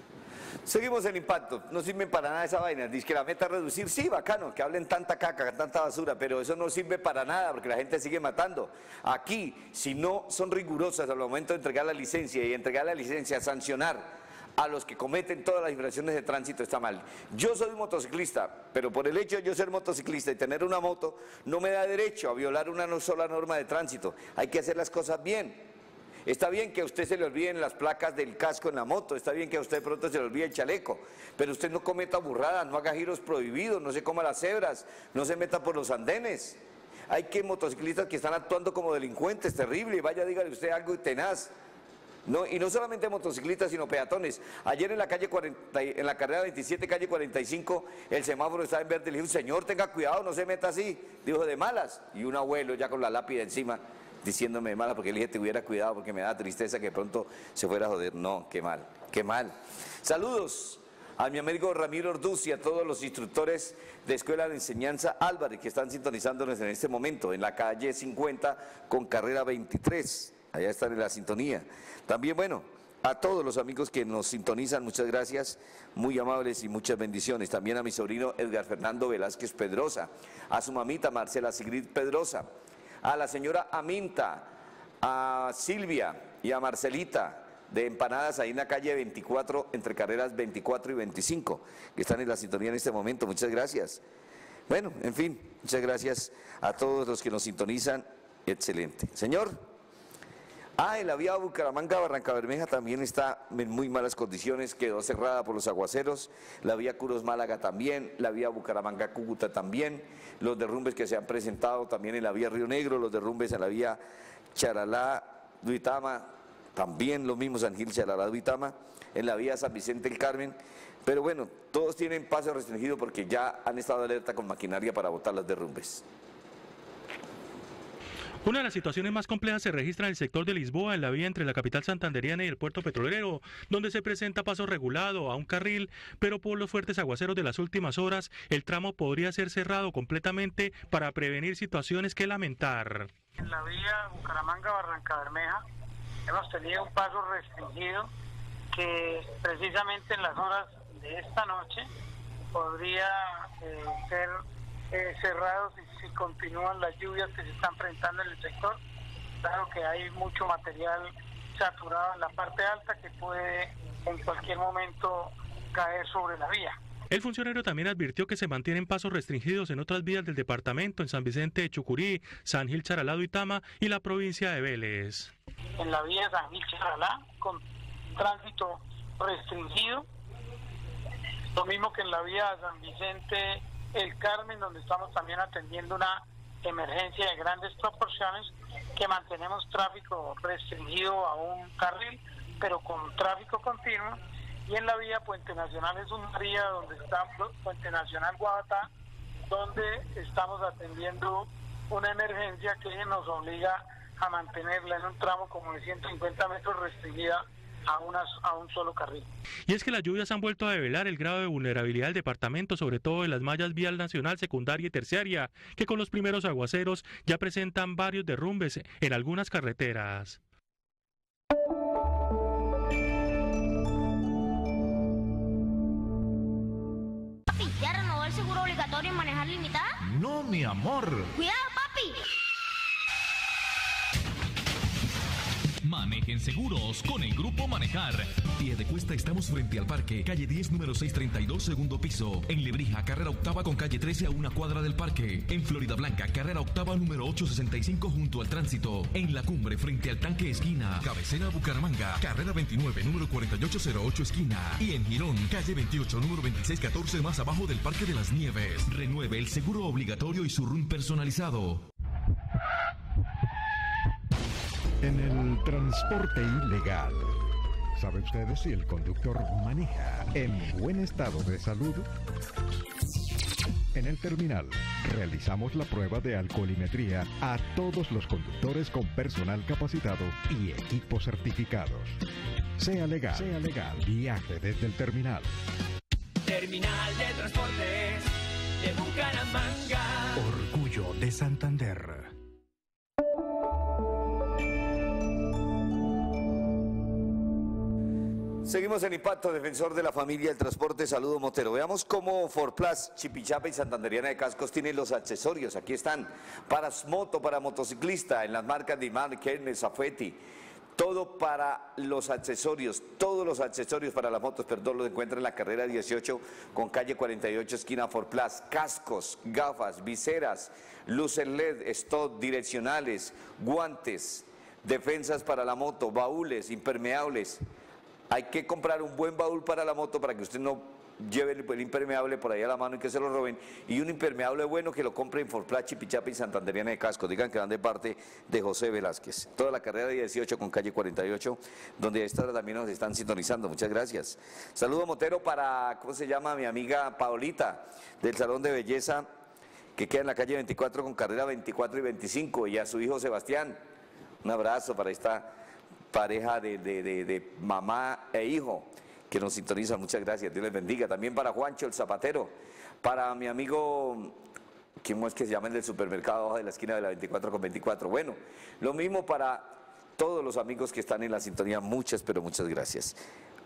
Seguimos en Impacto, no sirven para nada esa vaina, dice que la meta es reducir, sí, bacano, que hablen tanta caca, tanta basura, pero eso no sirve para nada porque la gente sigue matando. Aquí, si no son rigurosas al momento de entregar la licencia y entregar la licencia, sancionar a los que cometen todas las infracciones de tránsito, está mal. Yo soy motociclista, pero por el hecho de yo ser motociclista y tener una moto, no me da derecho a violar una sola norma de tránsito. Hay que hacer las cosas bien. Está bien que a usted se le olviden las placas del casco en la moto, está bien que a usted de pronto se le olvide el chaleco, pero usted no cometa burradas, no haga giros prohibidos, no se coma las cebras, no se meta por los andenes. Hay que motociclistas que están actuando como delincuentes, terrible, y vaya, dígale usted algo tenaz. No, y no solamente motociclistas, sino peatones. Ayer en la calle 40, en la carrera 27, calle 45, el semáforo estaba en verde. Le dije, señor, tenga cuidado, no se meta así. Dijo, de malas. Y un abuelo ya con la lápida encima, diciéndome de malas, porque le dije, te hubiera cuidado, porque me da tristeza que de pronto se fuera a joder. No, qué mal, qué mal. Saludos a mi amigo Ramiro Orduz y a todos los instructores de Escuela de Enseñanza Álvarez que están sintonizándonos en este momento, en la calle 50 con carrera 23. Allá están en la sintonía. También, bueno, a todos los amigos que nos sintonizan, muchas gracias, muy amables y muchas bendiciones. También a mi sobrino Edgar Fernando Velázquez Pedrosa, a su mamita Marcela Sigrid Pedrosa, a la señora Aminta, a Silvia y a Marcelita de Empanadas ahí en la calle 24, entre carreras 24 y 25, que están en la sintonía en este momento. Muchas gracias. Bueno, en fin, muchas gracias a todos los que nos sintonizan. Excelente. Señor. En la vía Bucaramanga-Barrancabermeja también está en muy malas condiciones, quedó cerrada por los aguaceros, la vía Curos-Málaga también, la vía Bucaramanga-Cúcuta también, los derrumbes que se han presentado también en la vía Río Negro, los derrumbes en la vía Charalá-Duitama, también lo mismo San Gil, Charalá-Duitama, en la vía San Vicente el Carmen, pero bueno, todos tienen paso restringido porque ya han estado alerta con maquinaria para botar los derrumbes. Una de las situaciones más complejas se registra en el sector de Lisboa, en la vía entre la capital santandereana y el puerto petrolero, donde se presenta paso regulado a un carril, pero por los fuertes aguaceros de las últimas horas, el tramo podría ser cerrado completamente para prevenir situaciones que lamentar. En la vía Bucaramanga-Barrancabermeja hemos tenido un paso restringido que precisamente en las horas de esta noche podría ser cerrados si continúan las lluvias que se están presentando en el sector. Claro que hay mucho material saturado en la parte alta que puede en cualquier momento caer sobre la vía. El funcionario también advirtió que se mantienen pasos restringidos en otras vías del departamento, en San Vicente de Chucurí, San Gil, Charalá, Duitama y la provincia de Vélez. En la vía San Gil, Charalá, con tránsito restringido, lo mismo que en la vía San Vicente el Carmen, donde estamos también atendiendo una emergencia de grandes proporciones, que mantenemos tráfico restringido a un carril, pero con tráfico continuo. Y en la vía Puente Nacional es una vía donde está Puente Nacional Guabatá, donde estamos atendiendo una emergencia que nos obliga a mantenerla en un tramo como de 150 metros restringida a un solo carril. Y es que las lluvias han vuelto a develar el grado de vulnerabilidad del departamento, sobre todo en las mallas vial nacional, secundaria y terciaria, que con los primeros aguaceros ya presentan varios derrumbes en algunas carreteras. Papi, ¿ya renovó el seguro obligatorio en manejar limitada? No, mi amor. ¡Cuidado, papi! Manejen seguros con el Grupo Manejar. Piedecuesta estamos frente al parque, calle 10, número 632, segundo piso. En Lebrija, carrera octava con calle 13 a una cuadra del parque. En Florida Blanca, carrera octava número 865 junto al tránsito. En La Cumbre, frente al tanque esquina. Cabecera Bucaramanga, carrera 29, número 4808 esquina. Y en Girón, calle 28, número 2614 más abajo del Parque de las Nieves. Renueve el seguro obligatorio y su RUN personalizado. En el transporte ilegal, ¿sabe usted si el conductor maneja en buen estado de salud? En el terminal, realizamos la prueba de alcoholimetría a todos los conductores con personal capacitado y equipos certificados. Sea legal, viaje desde el terminal. Terminal de Transportes de Bucaramanga. Orgullo de Santander. Seguimos en Impacto, defensor de la familia del transporte. Saludo Motero. Veamos cómo Forplas, Chipichape y Santanderiana de Cascos tienen los accesorios. Aquí están, para moto, para motociclista, en las marcas de Imar, Kernes, Safety. Todo para los accesorios, todos los accesorios para las motos, perdón, los encuentran en la carrera 18 con calle 48, esquina Forplas. Cascos, gafas, viseras, luces LED, stop, direccionales, guantes, defensas para la moto, baúles, impermeables. Hay que comprar un buen baúl para la moto para que usted no lleve el impermeable por ahí a la mano y que se lo roben. Y un impermeable bueno que lo compre en Forplas, Chipichape y Santanderiana de Cascos. Digan que van de parte de José Velázquez. Toda la carrera 18 con calle 48, donde esta hora también nos están sintonizando. Muchas gracias. Saludo Motero para, ¿cómo se llama? Mi amiga Paolita, del Salón de Belleza, que queda en la calle 24 con carrera 24 y 25. Y a su hijo Sebastián. Un abrazo para esta pareja de mamá e hijo que nos sintonizan, muchas gracias, Dios les bendiga. También para Juancho el zapatero, para mi amigo, ¿quién es que se llama el del supermercado abajo de la esquina de la 24 con 24? Bueno, lo mismo para todos los amigos que están en la sintonía, pero muchas gracias.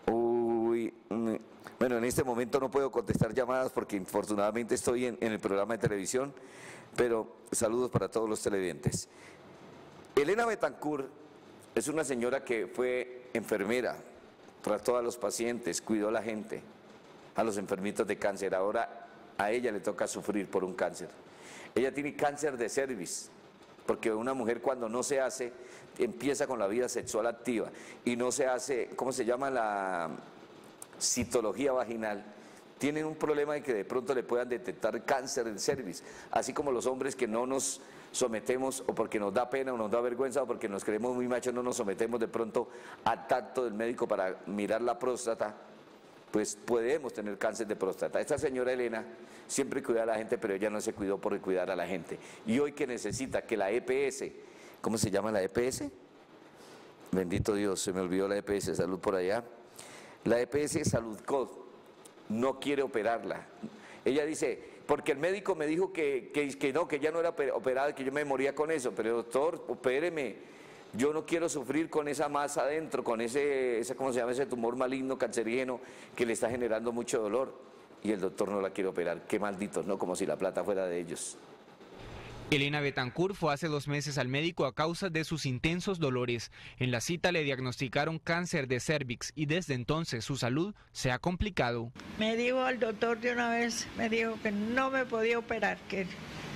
Bueno, en este momento no puedo contestar llamadas porque infortunadamente estoy en el programa de televisión, pero saludos para todos los televidentes. Elena Betancourt es una señora que fue enfermera, trató a los pacientes, cuidó a la gente, a los enfermitos de cáncer. Ahora a ella le toca sufrir por un cáncer. Ella tiene cáncer de cervix, porque una mujer cuando no se hace, empieza con la vida sexual activa y no se hace, ¿cómo se llama? La citología vaginal. Tienen un problema de que de pronto le puedan detectar cáncer del cervix, así como los hombres que no nos sometemos o porque nos da pena o nos da vergüenza o porque nos creemos muy machos, no nos sometemos de pronto al tacto del médico para mirar la próstata, pues podemos tener cáncer de próstata. Esta señora Elena siempre cuida a la gente, pero ella no se cuidó por cuidar a la gente. Y hoy que necesita que la EPS, ¿cómo se llama la EPS? Bendito Dios, se me olvidó la EPS, salud por allá. La EPS Saludcod no quiere operarla. Ella dice, porque el médico me dijo que no, que ya no era operada, que yo me moría con eso, pero doctor, opéreme, yo no quiero sufrir con esa masa adentro, con ese ¿cómo se llama? Ese tumor maligno, cancerígeno, que le está generando mucho dolor, y el doctor no la quiere operar. Qué malditos, ¿no? Como si la plata fuera de ellos. Elena Betancourt fue hace 2 meses al médico a causa de sus intensos dolores. En la cita le diagnosticaron cáncer de cervix y desde entonces su salud se ha complicado. Me dijo el doctor de una vez, me dijo que no me podía operar, que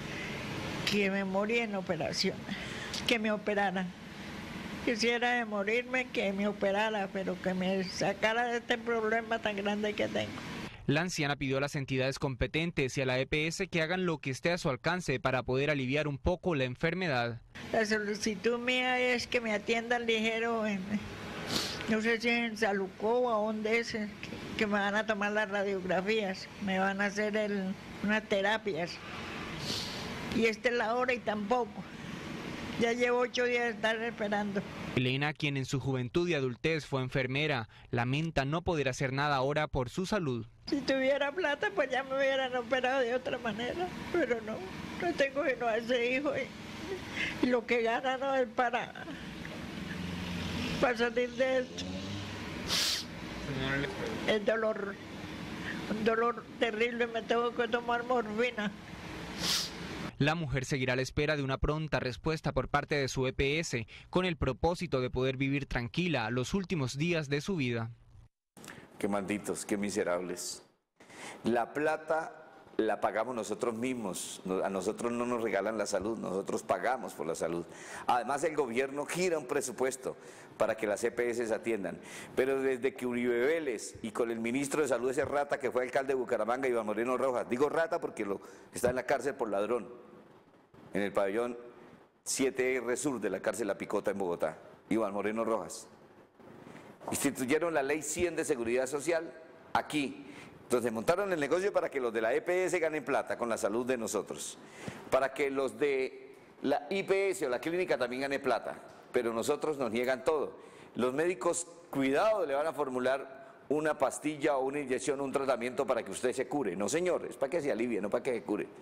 me moría en operación, que me operaran. Quisiera de morirme, que me operara, pero que me sacara de este problema tan grande que tengo. La anciana pidió a las entidades competentes y a la EPS que hagan lo que esté a su alcance para poder aliviar un poco la enfermedad. La solicitud mía es que me atiendan ligero, no sé si en Salucó o a dónde es, que me van a tomar las radiografías, me van a hacer unas terapias. Y esta es la hora y tampoco. Ya llevo 8 días de estar esperando. Elena, quien en su juventud y adultez fue enfermera, lamenta no poder hacer nada ahora por su salud. Si tuviera plata, pues ya me hubieran operado de otra manera, pero no tengo sino a ese hijo y lo que gana no es para salir de esto. El dolor, un dolor terrible, me tengo que tomar morfina. La mujer seguirá a la espera de una pronta respuesta por parte de su EPS con el propósito de poder vivir tranquila los últimos días de su vida. Qué malditos, qué miserables. La plata la pagamos nosotros mismos, a nosotros no nos regalan la salud, nosotros pagamos por la salud. Además el gobierno gira un presupuesto para que las EPS se atiendan, pero desde que Uribe Vélez y con el ministro de Salud, ese rata que fue alcalde de Bucaramanga, Iván Moreno Rojas, digo rata porque está en la cárcel por ladrón, en el pabellón 7R Sur de la cárcel La Picota en Bogotá, Iván Moreno Rojas. Instituyeron la ley 100 de seguridad social aquí. Entonces montaron el negocio para que los de la EPS ganen plata con la salud de nosotros, para que los de la IPS o la clínica también ganen plata, pero nosotros nos niegan todo. Los médicos, cuidado, le van a formular una pastilla o una inyección, un tratamiento para que usted se cure. No, señor, es para que se alivie, no para que se cure.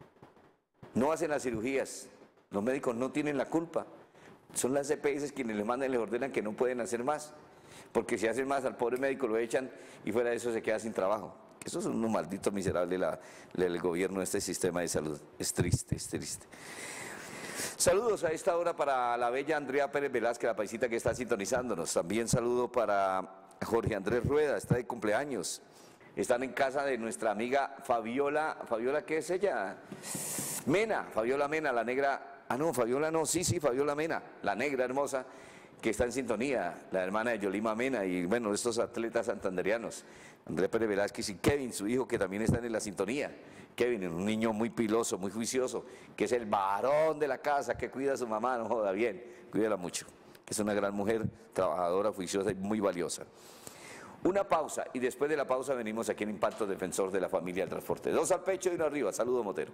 No hacen las cirugías, los médicos no tienen la culpa. Son las EPS quienes les mandan y les ordenan que no pueden hacer más. Porque si hacen más al pobre médico lo echan y fuera de eso se queda sin trabajo. Eso es unos malditos miserables del gobierno de este sistema de salud. Es triste, es triste. Saludos a esta hora para la bella Andrea Pérez Velázquez, la paisita que está sintonizándonos. También saludo para Jorge Andrés Rueda, está de cumpleaños. Están en casa de nuestra amiga Fabiola. ¿Fabiola qué es ella? Mena, Fabiola Mena, la negra. Ah, no, Fabiola no, sí, Fabiola Mena, la negra hermosa, que está en sintonía, la hermana de Yolima Mena y bueno, estos atletas santanderianos, Andrés Pérez Velázquez y Kevin, su hijo, que también están en la sintonía. Kevin, un niño muy piloso, muy juicioso, que es el varón de la casa, que cuida a su mamá, no joda bien, cuídala mucho, que es una gran mujer, trabajadora, juiciosa y muy valiosa. Una pausa y después de la pausa venimos aquí en Impacto Defensor de la Familia del Transporte. 2 al pecho y 1 arriba. Saludo, Motero.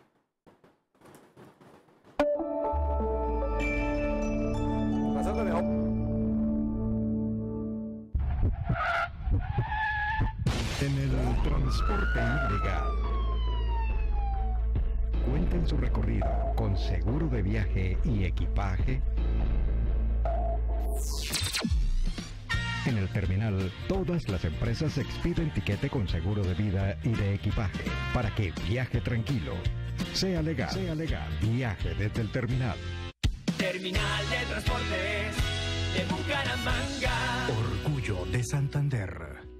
En el transporte ilegal. Cuenta en su recorrido con seguro de viaje y equipaje. En el terminal, todas las empresas expiden tiquete con seguro de vida y de equipaje para que viaje tranquilo. Sea legal, viaje desde el terminal. Terminal de Transportes de Bucaramanga. Orgullo de Santander.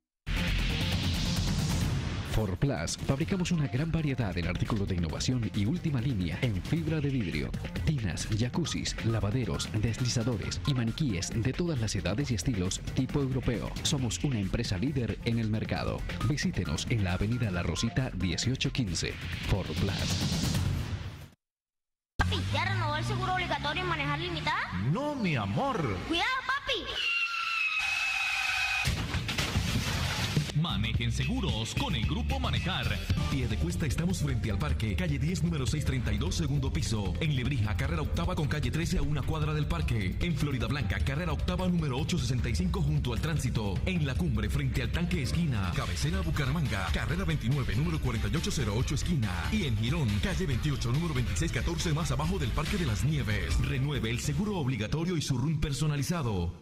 Forplas, fabricamos una gran variedad en artículos de innovación y última línea en fibra de vidrio, tinas, jacuzzis, lavaderos, deslizadores y maniquíes de todas las edades y estilos tipo europeo. Somos una empresa líder en el mercado. Visítenos en la avenida La Rosita 1815. Forplas. Papi, ¿ya renovó el seguro obligatorio en manejar limitada? No, mi amor. ¡Cuidado, papi! Manejen seguros con el Grupo Manejar. Piedecuesta, estamos frente al parque, calle 10, número 632, segundo piso. En Lebrija, carrera octava con calle 13 a 1 cuadra del parque. En Florida Blanca, carrera octava número 865 junto al tránsito. En La Cumbre, frente al tanque esquina. Cabecera Bucaramanga, carrera 29, número 4808 esquina. Y en Girón, calle 28, número 2614 más abajo del Parque de las Nieves. Renueve el seguro obligatorio y su RUN personalizado.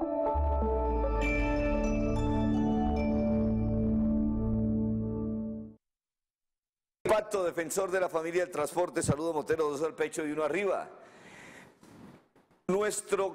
Impacto Defensor de la Familia del Transporte, saludo Motero, 2 al pecho y 1 arriba. Nuestro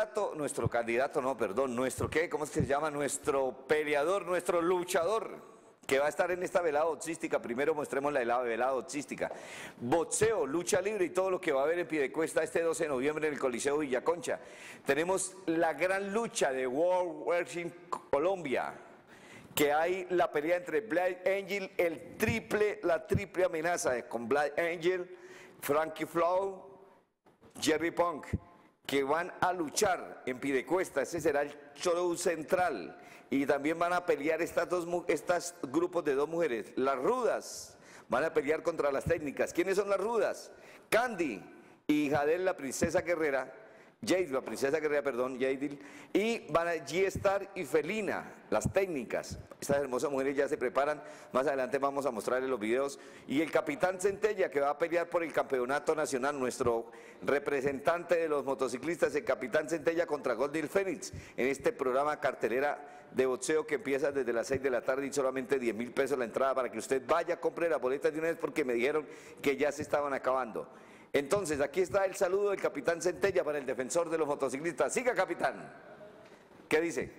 peleador, nuestro luchador, que va a estar en esta velada boxística. Primero mostremos la velada boxística. Boxeo, lucha libre y todo lo que va a haber en Piedecuesta este 12 de noviembre en el Coliseo Villaconcha. Tenemos la gran lucha de World Wrestling Colombia, que hay la pelea entre Black Angel, la triple amenaza con Black Angel, Frankie Flow, Jerry Punk, que van a luchar en Piedecuesta. Ese será el show central. Y también van a pelear estos grupos de 2 mujeres. Las rudas van a pelear contra las técnicas. ¿Quiénes son las rudas? Candy y Jadel, la princesa guerrera, Jadil, la princesa guerrera, perdón, Jadil, y van a G-Star y Felina, las técnicas. Estas hermosas mujeres ya se preparan, más adelante vamos a mostrarles los videos. Y el capitán Centella, que va a pelear por el campeonato nacional, nuestro representante de los motociclistas, el capitán Centella contra Goldil Fénix, en este programa cartelera de boxeo que empieza desde las 6 de la tarde y solamente 10.000 pesos la entrada para que usted vaya, compre las boletas de una vez porque me dijeron que ya se estaban acabando. Entonces, aquí está el saludo del capitán Centella para el defensor de los motociclistas. Siga, capitán. ¿Qué dice?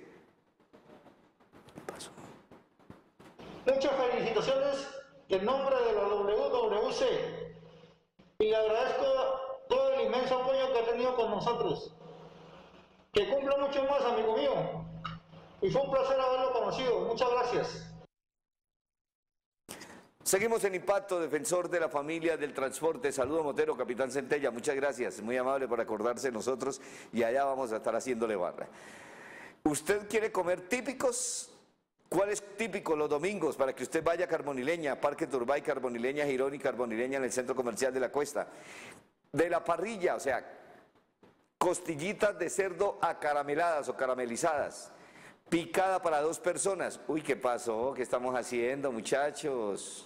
Muchas felicitaciones en nombre de la WWC y le agradezco todo el inmenso apoyo que ha tenido con nosotros. Que cumpla mucho más, amigo mío. Y fue un placer haberlo conocido. Muchas gracias. Seguimos en Impacto, defensor de la familia del transporte. Saludo Motero, capitán Centella, muchas gracias, muy amable por acordarse de nosotros y allá vamos a estar haciéndole barra. ¿Usted quiere comer típicos? ¿Cuál es típico los domingos para que usted vaya a Carbonileña, Parque Turbay, Carbonileña, Girón y Carbonileña en el Centro Comercial de la Cuesta? De la parrilla, o sea, costillitas de cerdo acarameladas o caramelizadas, picada para 2 personas. Uy, ¿qué pasó? ¿Qué estamos haciendo, muchachos?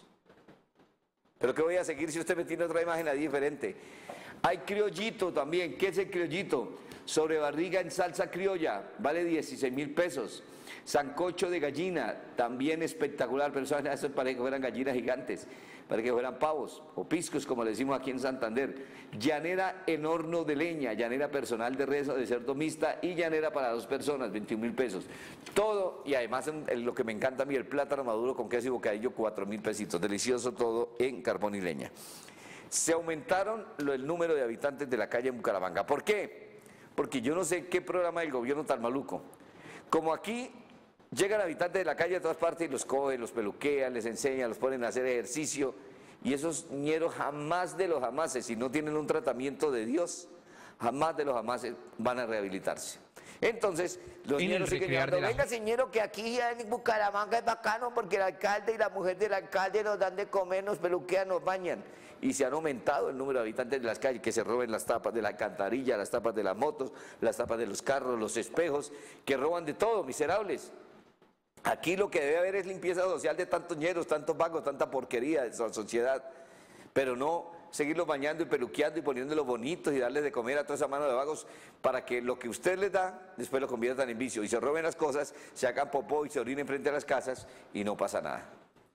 ¿Pero qué voy a seguir si usted me tiene otra imagen ahí diferente? Hay criollito también. ¿Qué es el criollito? Sobrebarriga en salsa criolla, vale 16.000 pesos. Sancocho de gallina, también espectacular, pero eso parece que fueran gallinas gigantes, parece que fueran pavos o piscos, como le decimos aquí en Santander. Llanera en horno de leña, llanera personal de res o de cerdo mixta y llanera para 2 personas, 21.000 pesos. Todo, y además lo que me encanta a mí, el plátano maduro con queso y bocadillo, 4.000 pesitos. Delicioso todo en Carbonileña. Se aumentaron el número de habitantes de la calle en Bucaramanga. ¿Por qué? Porque yo no sé qué programa del gobierno tan maluco. Como aquí llegan habitantes de la calle de todas partes y los cogen, los peluquean, les enseñan, los ponen a hacer ejercicio. Y esos ñeros jamás de los jamases, si no tienen un tratamiento de Dios, jamás de los jamases van a rehabilitarse. Entonces, los ñeros siguen llegando. Venga, señor, que aquí en Bucaramanga es bacano porque el alcalde y la mujer del alcalde nos dan de comer, nos peluquean, nos bañan. Y se han aumentado el número de habitantes de las calles que se roben las tapas de la alcantarilla, las tapas de las motos, las tapas de los carros, los espejos, que roban de todo, miserables. Aquí lo que debe haber es limpieza social de tantos ñeros, tantos vagos, tanta porquería de la sociedad, pero no seguirlos bañando y peluqueando y poniéndolos bonitos y darles de comer a toda esa mano de vagos para que lo que usted les da después lo conviertan en vicio y se roben las cosas, se hagan popó y se orinen frente a las casas y no pasa nada.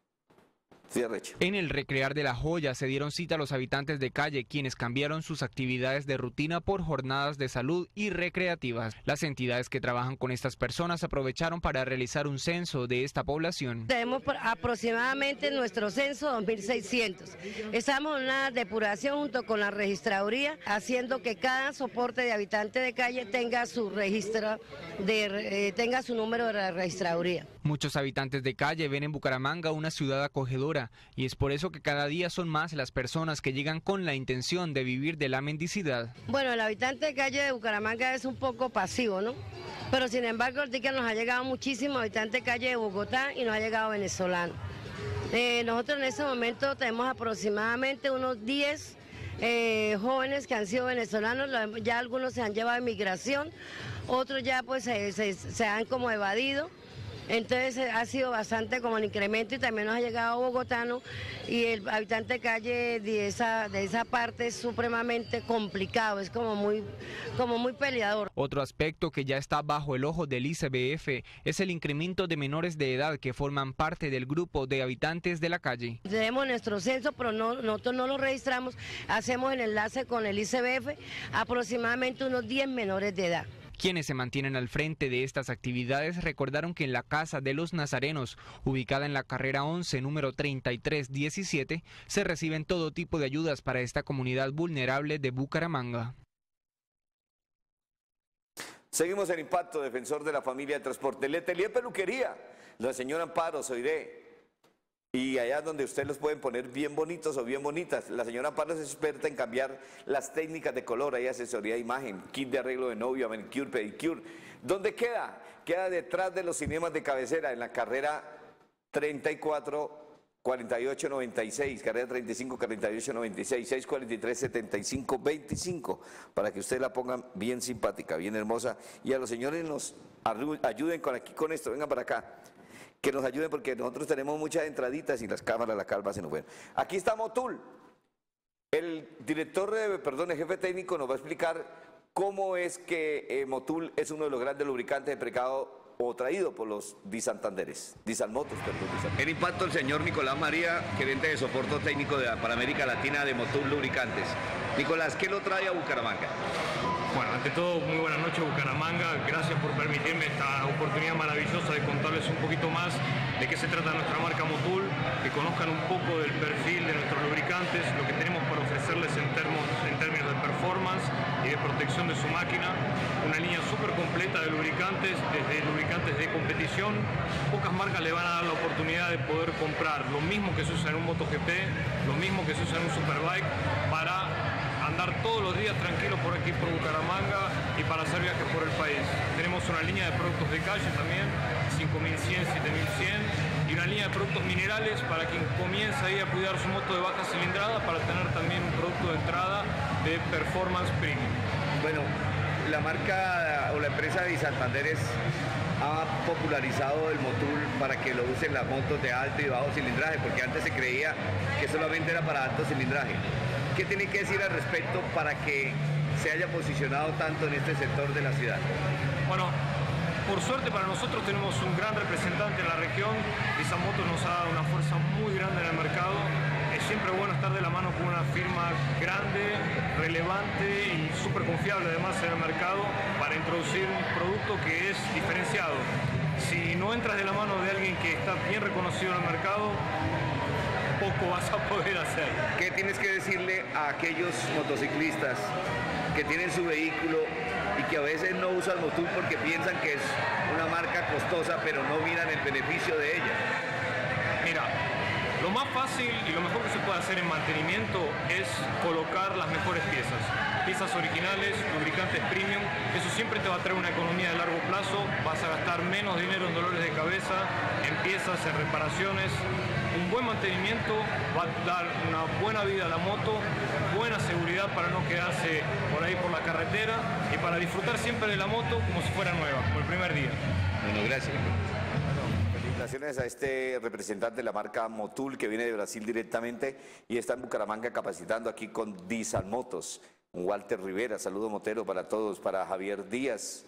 En el Recrear de La Joya se dieron cita a los habitantes de calle, quienes cambiaron sus actividades de rutina por jornadas de salud y recreativas. Las entidades que trabajan con estas personas aprovecharon para realizar un censo de esta población. Tenemos aproximadamente nuestro censo 2.600. Estamos en una depuración junto con la registraduría, haciendo que cada soporte de habitante de calle tenga su registro, tenga su número de la registraduría. Muchos habitantes de calle ven en Bucaramanga una ciudad acogedora y es por eso que cada día son más las personas que llegan con la intención de vivir de la mendicidad. Bueno, el habitante de calle de Bucaramanga es un poco pasivo, ¿no? Pero sin embargo, ahorita nos ha llegado muchísimo habitante de calle de Bogotá y nos ha llegado venezolano. Nosotros en este momento tenemos aproximadamente unos 10 jóvenes que han sido venezolanos, ya algunos se han llevado a migración, otros ya pues se han como evadido. Entonces ha sido bastante como el incremento y también nos ha llegado bogotano y el habitante de calle de esa parte es supremamente complicado, es como muy peleador. Otro aspecto que ya está bajo el ojo del ICBF es el incremento de menores de edad que forman parte del grupo de habitantes de la calle. Tenemos nuestro censo, pero nosotros no lo registramos, hacemos el enlace con el ICBF, aproximadamente unos 10 menores de edad. Quienes se mantienen al frente de estas actividades recordaron que en la Casa de los Nazarenos, ubicada en la carrera 11, número 3317, se reciben todo tipo de ayudas para esta comunidad vulnerable de Bucaramanga. Seguimos en Impacto, defensor de la familia de transporte. Letelier Peluquería, la señora Amparo Soiré. Y allá donde usted los pueden poner bien bonitos o bien bonitas. La señora Amparo es experta en cambiar las técnicas de color, hay asesoría de imagen, kit de arreglo de novia, manicure, pedicure. ¿Dónde queda? Queda detrás de los cinemas de cabecera, en la carrera 34 4896, carrera 35, 4896, 643-7525, para que ustedes la pongan bien simpática, bien hermosa, y a los señores nos ayuden con esto, vengan para acá, que nos ayuden porque nosotros tenemos muchas entraditas y las cámaras, la calma se nos ven. Aquí está Motul, el director, el jefe técnico nos va a explicar cómo es que Motul es uno de los grandes lubricantes de mercado o traído por los Disantanderes, Disalmotos, perdón. El impacto del señor Nicolás María, gerente de soporte técnico para América Latina de Motul Lubricantes. Nicolás, ¿qué lo trae a Bucaramanga? Bueno, ante todo, muy buenas noches Bucaramanga, gracias por permitirme esta oportunidad maravillosa de contarles un poquito más de qué se trata nuestra marca Motul, que conozcan un poco del perfil de nuestros lubricantes, lo que tenemos para ofrecerles en términos de performance y de protección de su máquina, una línea súper completa de lubricantes, desde lubricantes de competición, pocas marcas le van a dar la oportunidad de poder comprar lo mismo que se usa en un MotoGP, lo mismo que se usa en un Superbike, para andar todos los días tranquilos por aquí por Bucaramanga y para hacer viajes por el país. Tenemos una línea de productos de calle también, 5100, 7100, y una línea de productos minerales para quien comienza ahí a cuidar su moto de baja cilindrada, para tener también un producto de entrada de performance premium. Bueno, la marca o la empresa de Santanderes ha popularizado el Motul para que lo usen las motos de alto y bajo cilindraje, porque antes se creía que solamente era para alto cilindraje. ¿Qué tiene que decir al respecto para que se haya posicionado tanto en este sector de la ciudad? Bueno, por suerte para nosotros tenemos un gran representante en la región. Disalmotos nos ha dado una fuerza muy grande en el mercado. Es siempre bueno estar de la mano con una firma grande, relevante y súper confiable además en el mercado para introducir un producto que es diferenciado. Si no entras de la mano de alguien que está bien reconocido en el mercado, poco vas a poder hacer. ¿Qué tienes que decirle a aquellos motociclistas que tienen su vehículo y que a veces no usan Motul porque piensan que es una marca costosa, pero no miran el beneficio de ella? Mira, lo más fácil y lo mejor que se puede hacer en mantenimiento es colocar las mejores piezas. Piezas originales, lubricantes premium, eso siempre te va a traer una economía de largo plazo, vas a gastar menos dinero en dolores de cabeza, en piezas, en reparaciones. Un buen mantenimiento va a dar una buena vida a la moto, buena seguridad para no quedarse por ahí por la carretera y para disfrutar siempre de la moto como si fuera nueva, como el primer día. Bueno, gracias. Felicitaciones a este representante de la marca Motul que viene de Brasil directamente y está en Bucaramanga capacitando aquí con Disalmotos. Walter Rivera, saludo motero para todos, para Javier Díaz,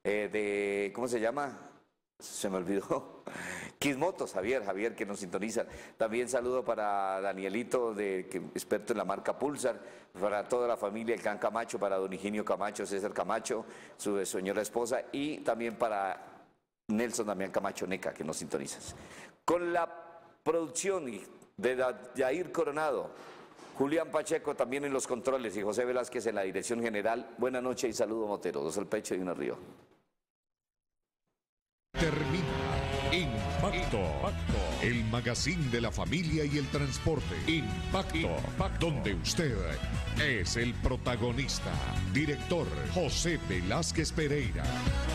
¿cómo se llama? Se me olvidó. Quismotos, Javier que nos sintoniza. También saludo para Danielito, experto en la marca Pulsar, para toda la familia, el clan Camacho, para don Higinio Camacho, César Camacho, su señora esposa, y también para Nelson Damián Camacho Neca, que nos sintonizas. Con la producción de Yair Coronado, Julián Pacheco también en los controles y José Velázquez en la dirección general. Buenas noches y saludo motero, dos al pecho y uno arriba. Termina Impacto, el magazine de la familia y el transporte. Impacto, donde usted es el protagonista. Director José Velázquez Pereira.